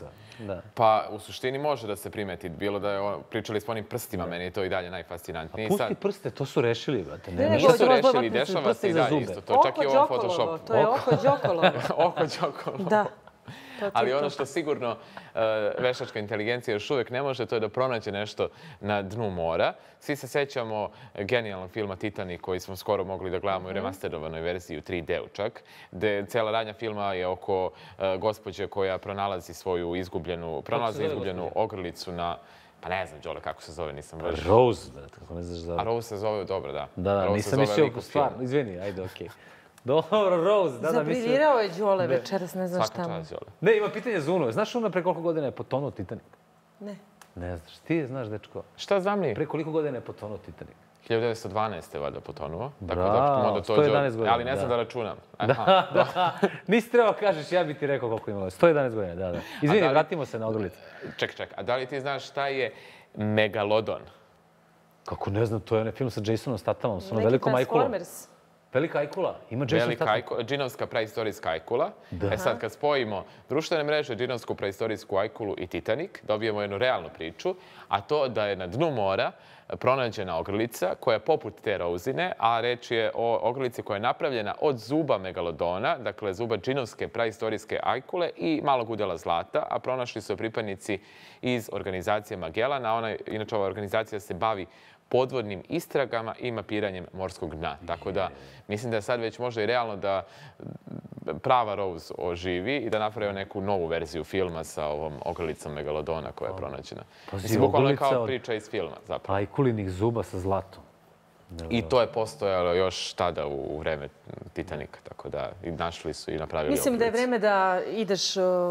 Pa u suštini može da se primeti. Bilo da je pričali s onim prstima, meni je to i dalje najfascinantnije. A pusti prste, to su rešili. Nisu rešili, dešava se i dalje isto. To čak i u ovom Photoshopu. To je oko Đokolovo. Oko Đokolovo. Da. Ali ono što sigurno veštačka inteligencija još uvijek ne može, to je da pronađe nešto na dnu mora. Svi se sećamo genijalnog filma Titanic koji smo skoro mogli da gledamo u remasterovanoj verziji u 3D čak, gde cela radnja filma je oko gospođe koja pronalazi svoju izgubljenu ogrlicu na... Pa ne znam, Đole, kako se zove, nisam baš... Rose, kako ne znaš da... A Rose se zove, dobro, da. Da, nisam mislio po stvarno. Izvini, ajde, okej. Dobro, Rose, da, mislim... Zabrilirao je Đole večeras, ne znam šta mu. Svaka čast, Đole. Ne, ima pitanje za Uno. Znaš Uno pre koliko godina je potonuo Titanic? Ne. Ne znaš. Ti znaš, dečko. Šta znam li? Pre koliko godina je potonuo Titanic? 1912. valjda potonuo. Bravo, 111 godina. Ali ne znam da računam. Da. Nisi trebao kažeš, ja bi ti rekao koliko imalo. 111 godina, da. Izvini, vratimo se na ogrlicu. Ček. A da li ti znaš šta je megalodon? Kako ne znam, to je onaj film sa Jasonom Stathamom, s onom velikom ajkulom. Velika ajkula. Ima Jason Statham. Džinovska praistorijska ajkula. Sad kad spojimo društvene mreže, džinovsku praistorijsku ajkulu i Titanic, dobijemo jednu realnu priču, a to da je na dnu mora pronađena ogrlica koja je poput te Rozine, a reč je o ogrlici koja je napravljena od zuba megalodona, dakle zuba džinovske praistorijske ajkule i malog udela zlata, a pronašli su pripadnici iz organizacije Magellana. Inače, ova organizacija se bavi podvodnim istragama i mapiranjem morskog dna. Tako da mislim da je sad već možda i realno da prava Rose oživi i da napravio neku novu verziju filma sa ovom ogrlicom megalodona koja je pronađena. Mislim, bukvalno je kao priča iz filma, zapravo. Ajkulinih zuba sa zlatom. I to je postojalo još tada u vreme Titanika, tako da i našli su i napravili oglicu. Mislim da je vreme da ideš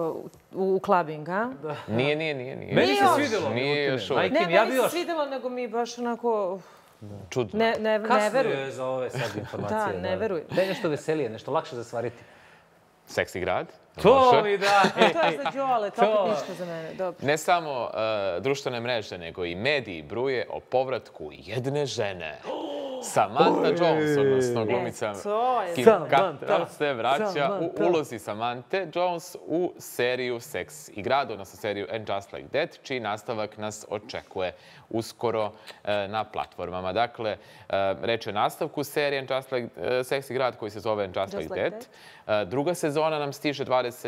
u clubbing, a? Nije. Meni se svidjelo. Nije još uvijek. Ne, meni se svidjelo, nego mi baš onako... Čudno. Ne verujem. Kasno je za ove sad informacije. Da, ne verujem. Daj nešto veselije, nešto lakše za stvariti. Seksi grad. To mi da! To je za Đole, to opet ništa za mene. Dobro. Ne samo društvene mreže, nego i mediji bruje o povratku jedne žene. Samantha Jones, odnosno glumica Kim Cattrall, se vraća u ulozi Samanthe Jones u seriju Seks i grad, odnosno seriju And Just Like That, čiji nastavak nas očekuje uskoro na platformama. Dakle, reč je o nastavku serije And Just Like Seks i grad koji se zove And Just Like That. Druga sezona nam stiže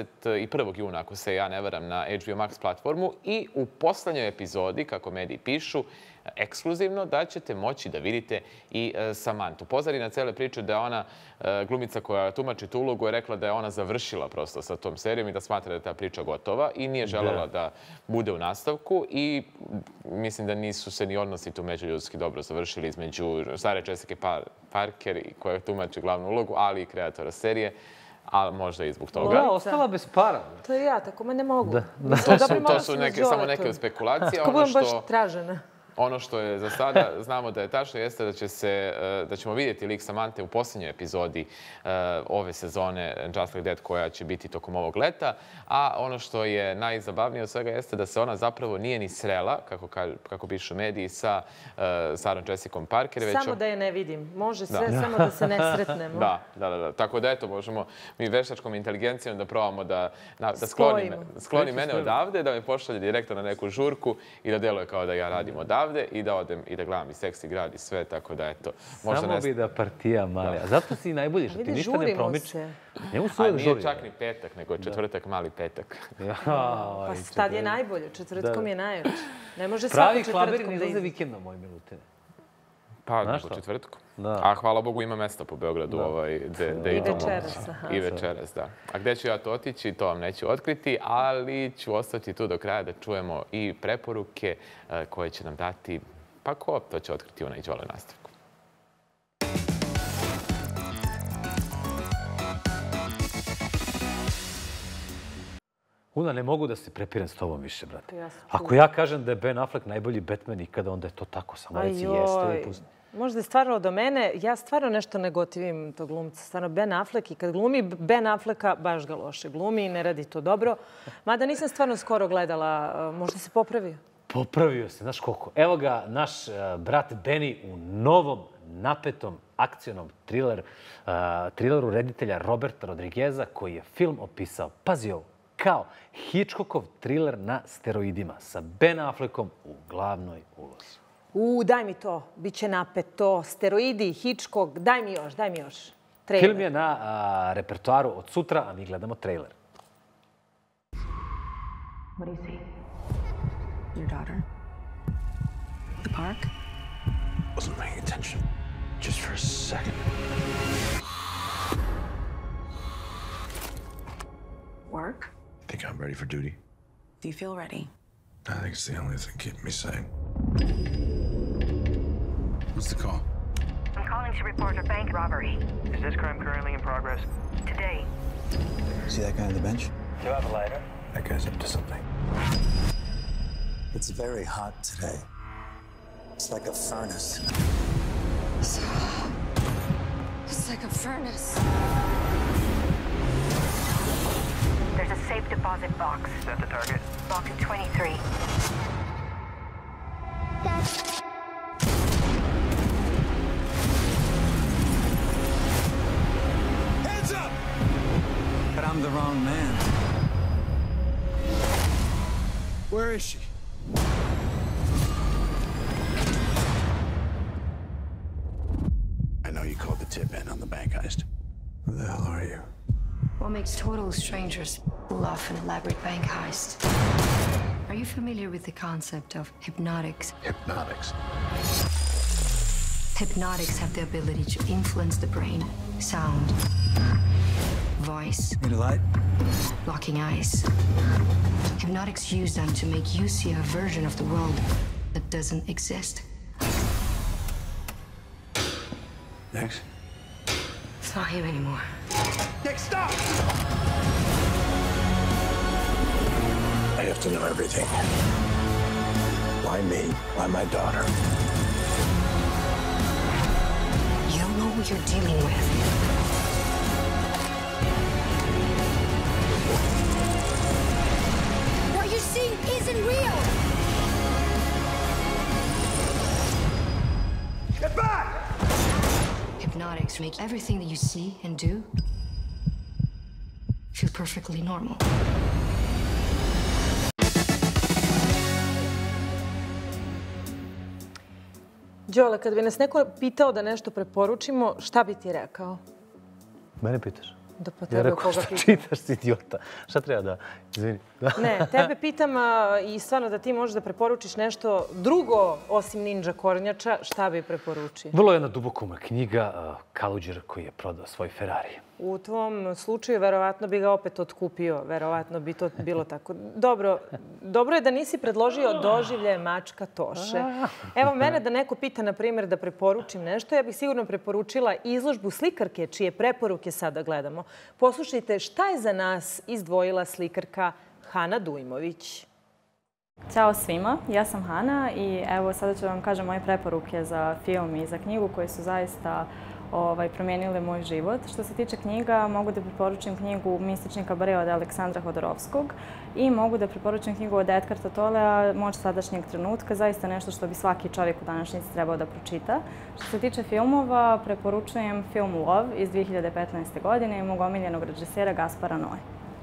21. juna, ako se ja ne varam, na HBO Max platformu i u poslednjoj epizodi, kako mediji pišu, ekskluzivno, da ćete moći da vidite i Samanthu. Pozadina cele priče da je ona glumica koja tumači tu ulogu je rekla da je ona završila prosto sa tom serijom i da smatra da je ta priča gotova i nije želela da bude u nastavku i mislim da nisu se ni odnosi tu međuljudski dobro završili između stare Jessica Parker koja tumači glavnu ulogu, ali i kreatora serije. A možda i zbog toga. Da, ostala bez para. To je ja, tako me ne mogu. To su samo neke od spekulacija. Kako budem baš tražena. Ono što je za sada, znamo da je tačno, jeste da ćemo vidjeti lik Samante u posljednjoj epizodi ove sezone Just Like That koja će biti tokom ovog leta. A ono što je najzabavnije od svega jeste da se ona zapravo nije ni srela, kako pišu mediji, sa Sarom Jessicom Parker. Samo da je ne vidim. Može sve, samo da se ne sretnemo. Da. Tako da, eto, možemo mi veštačkom inteligencijom da probamo da skloni mene odavde, da me pošalje direktno na neku žurku i da deluje kao da ja radim odavde i da odem i da gledam i Seksi grad i sve, tako da, eto. Samo bi da partija mali. A zato si najbolji, što ti ništa ne promiče. A nije čak ni petak, nego je četvrtak, mali petak. Pa tad je najbolje, četvrtkom je najjače. Ne može svako pravi četvrtkom da klaberi ne izlaze vikendom, moji milutine. Pa, nego četvrtkom. A hvala Bogu ima mesta po Beogradu. I večeras. I večeras, da. A gde ću ja to otići, to vam neću otkriti, ali ću ostati tu do kraja da čujemo i preporuke koje će nam dati, pa ko, to će otkriti onaj Đole nastavku. Una, ne mogu da se prepiram s tobom više, brate. Ako ja kažem da je Ben Affleck najbolji Batman ikada, onda je to tako. Samo reci jeste i pusti. Možda je stvarno do mene. Ja stvarno nešto ne gotivim tog glumca. Stvarno Ben Affleck i kad glumi Ben Afflecka, baš ga loše glumi i ne radi to dobro. Mada nisam stvarno skoro gledala. Možda se popravio? Popravio se, znaš koliko. Evo ga, naš brat Benny u novom, napetom, akcionom trileru reditelja Roberta Rodrigueza, koji je film opisao, pazi ovo, kao Hitchcockov triler na steroidima sa Ben Affleckom u glavnoj ulozi. Daj mi to. Biće napeto. Steroidi, Hitchcock. Daj mi još. Trailer. Film je na repertoaru od sutra, a mi gledamo trailer. What do you see? Your daughter? The park? Wasn't paying attention. Just for a second. Work? Think I'm ready for duty? Do you feel ready? I think it's the only thing keeping me sane. What's the call? I'm calling to report a bank robbery. Is this crime currently in progress? Today. See that guy on the bench? Do you have a lighter? That guy's up to something. It's very hot today. It's like a furnace. It's like a furnace. There's a safe deposit box. Is that the target? Box 23. Hands up! But I'm the wrong man. Where is she? I know you called the tip in on the bank heist. Who the hell are you? What makes total strangers pull off an elaborate bank heist? Are you familiar with the concept of hypnotics? Hypnotics. Hypnotics have the ability to influence the brain, sound, voice. Need a light? Locking eyes. Hypnotics use them to make you see a version of the world that doesn't exist. Next. It's not him anymore. Nick, stop! I have to know everything. Why me? Why my daughter? You don't know who you're dealing with. What you're seeing isn't real! Get back! Hypnotics make everything that you see and do feel perfectly normal. Đole, kad bi nas neko pitao da nešto preporučimo, šta bi ti rekao? Mene pitaš? Da pa tebe koga pitam. Šta čitaš, si idiota? Šta treba da... Izvini. Ne, tebe pitam i stvarno da ti možeš da preporučiš nešto drugo osim Ninja Kornjača, šta bi preporučio? Vrlo jedna dubokuma knjiga, Kaluđer koji je prodao svoj Ferrari. U tvom slučaju verovatno bi ga opet otkupio. Verovatno bi to bilo tako. Dobro je da nisi predložio Doživlje mačka Toše. Evo mene da neko pita, na primjer, da preporučim nešto. Ja bih sigurno preporučila izložbu slikarke, čije preporuke sada gledamo. Poslušajte šta je za nas izdvojila slikarka Hana Dujmović. Ćao svima, ja sam Hana i evo sada ću vam kažem moje preporuke za film i za knjigu koje su zaista promijenile moj život. Što se tiče knjiga, mogu da preporučim knjigu Mistični kabare od Aleksandra Hodorovskog i mogu da preporučim knjigu od Edkarta Tollea Moć sadašnjeg trenutka, zaista nešto što bi svaki čovjek u današnjici trebao da pročita. Što se tiče filmova, preporučujem film Love iz 2015. godine i mog omiljenog režisera Gaspara Noe.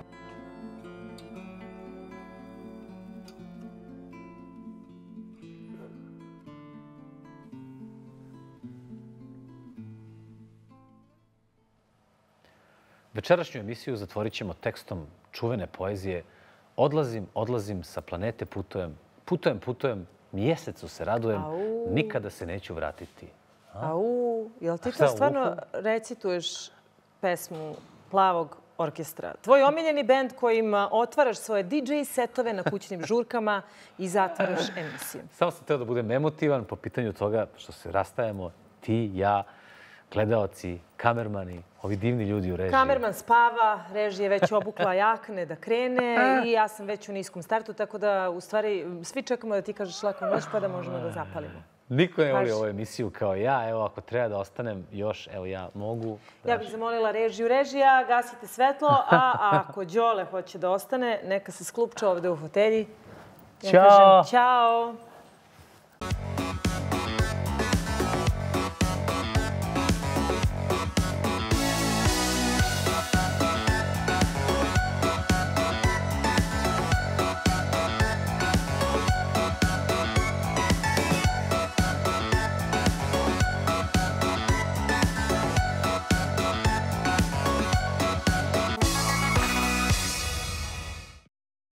Večerašnju emisiju zatvorit ćemo tekstom čuvene poezije Odlazim sa planete, putujem, mjesecu se radujem, nikada se neću vratiti. Jel ti to stvarno recituješ pesmu Plavog orkestra? Tvoj omiljeni bend kojim otvaraš svoje DJ setove na kućnim žurkama i zatvaraš emisiju. Samo sam teo da budem emotivan po pitanju toga što se rastajemo, ti, ja, gledaoci, kamermani, ovi divni ljudi u režiji. Kamerman spava, režija je već obukla jakne da krene i ja sam već u niskom startu, tako da u stvari svi čekamo da ti kažeš laku noć pa da možemo da zapalimo. Niko ne voli ovu emisiju kao ja. Evo, ako treba da ostanem još, evo ja mogu. Ja bih zamolila režiju. Režija, gasite svetlo, a ako Đole hoće da ostane, neka se sklupča ovde u fotelji. Ćao! Ćao!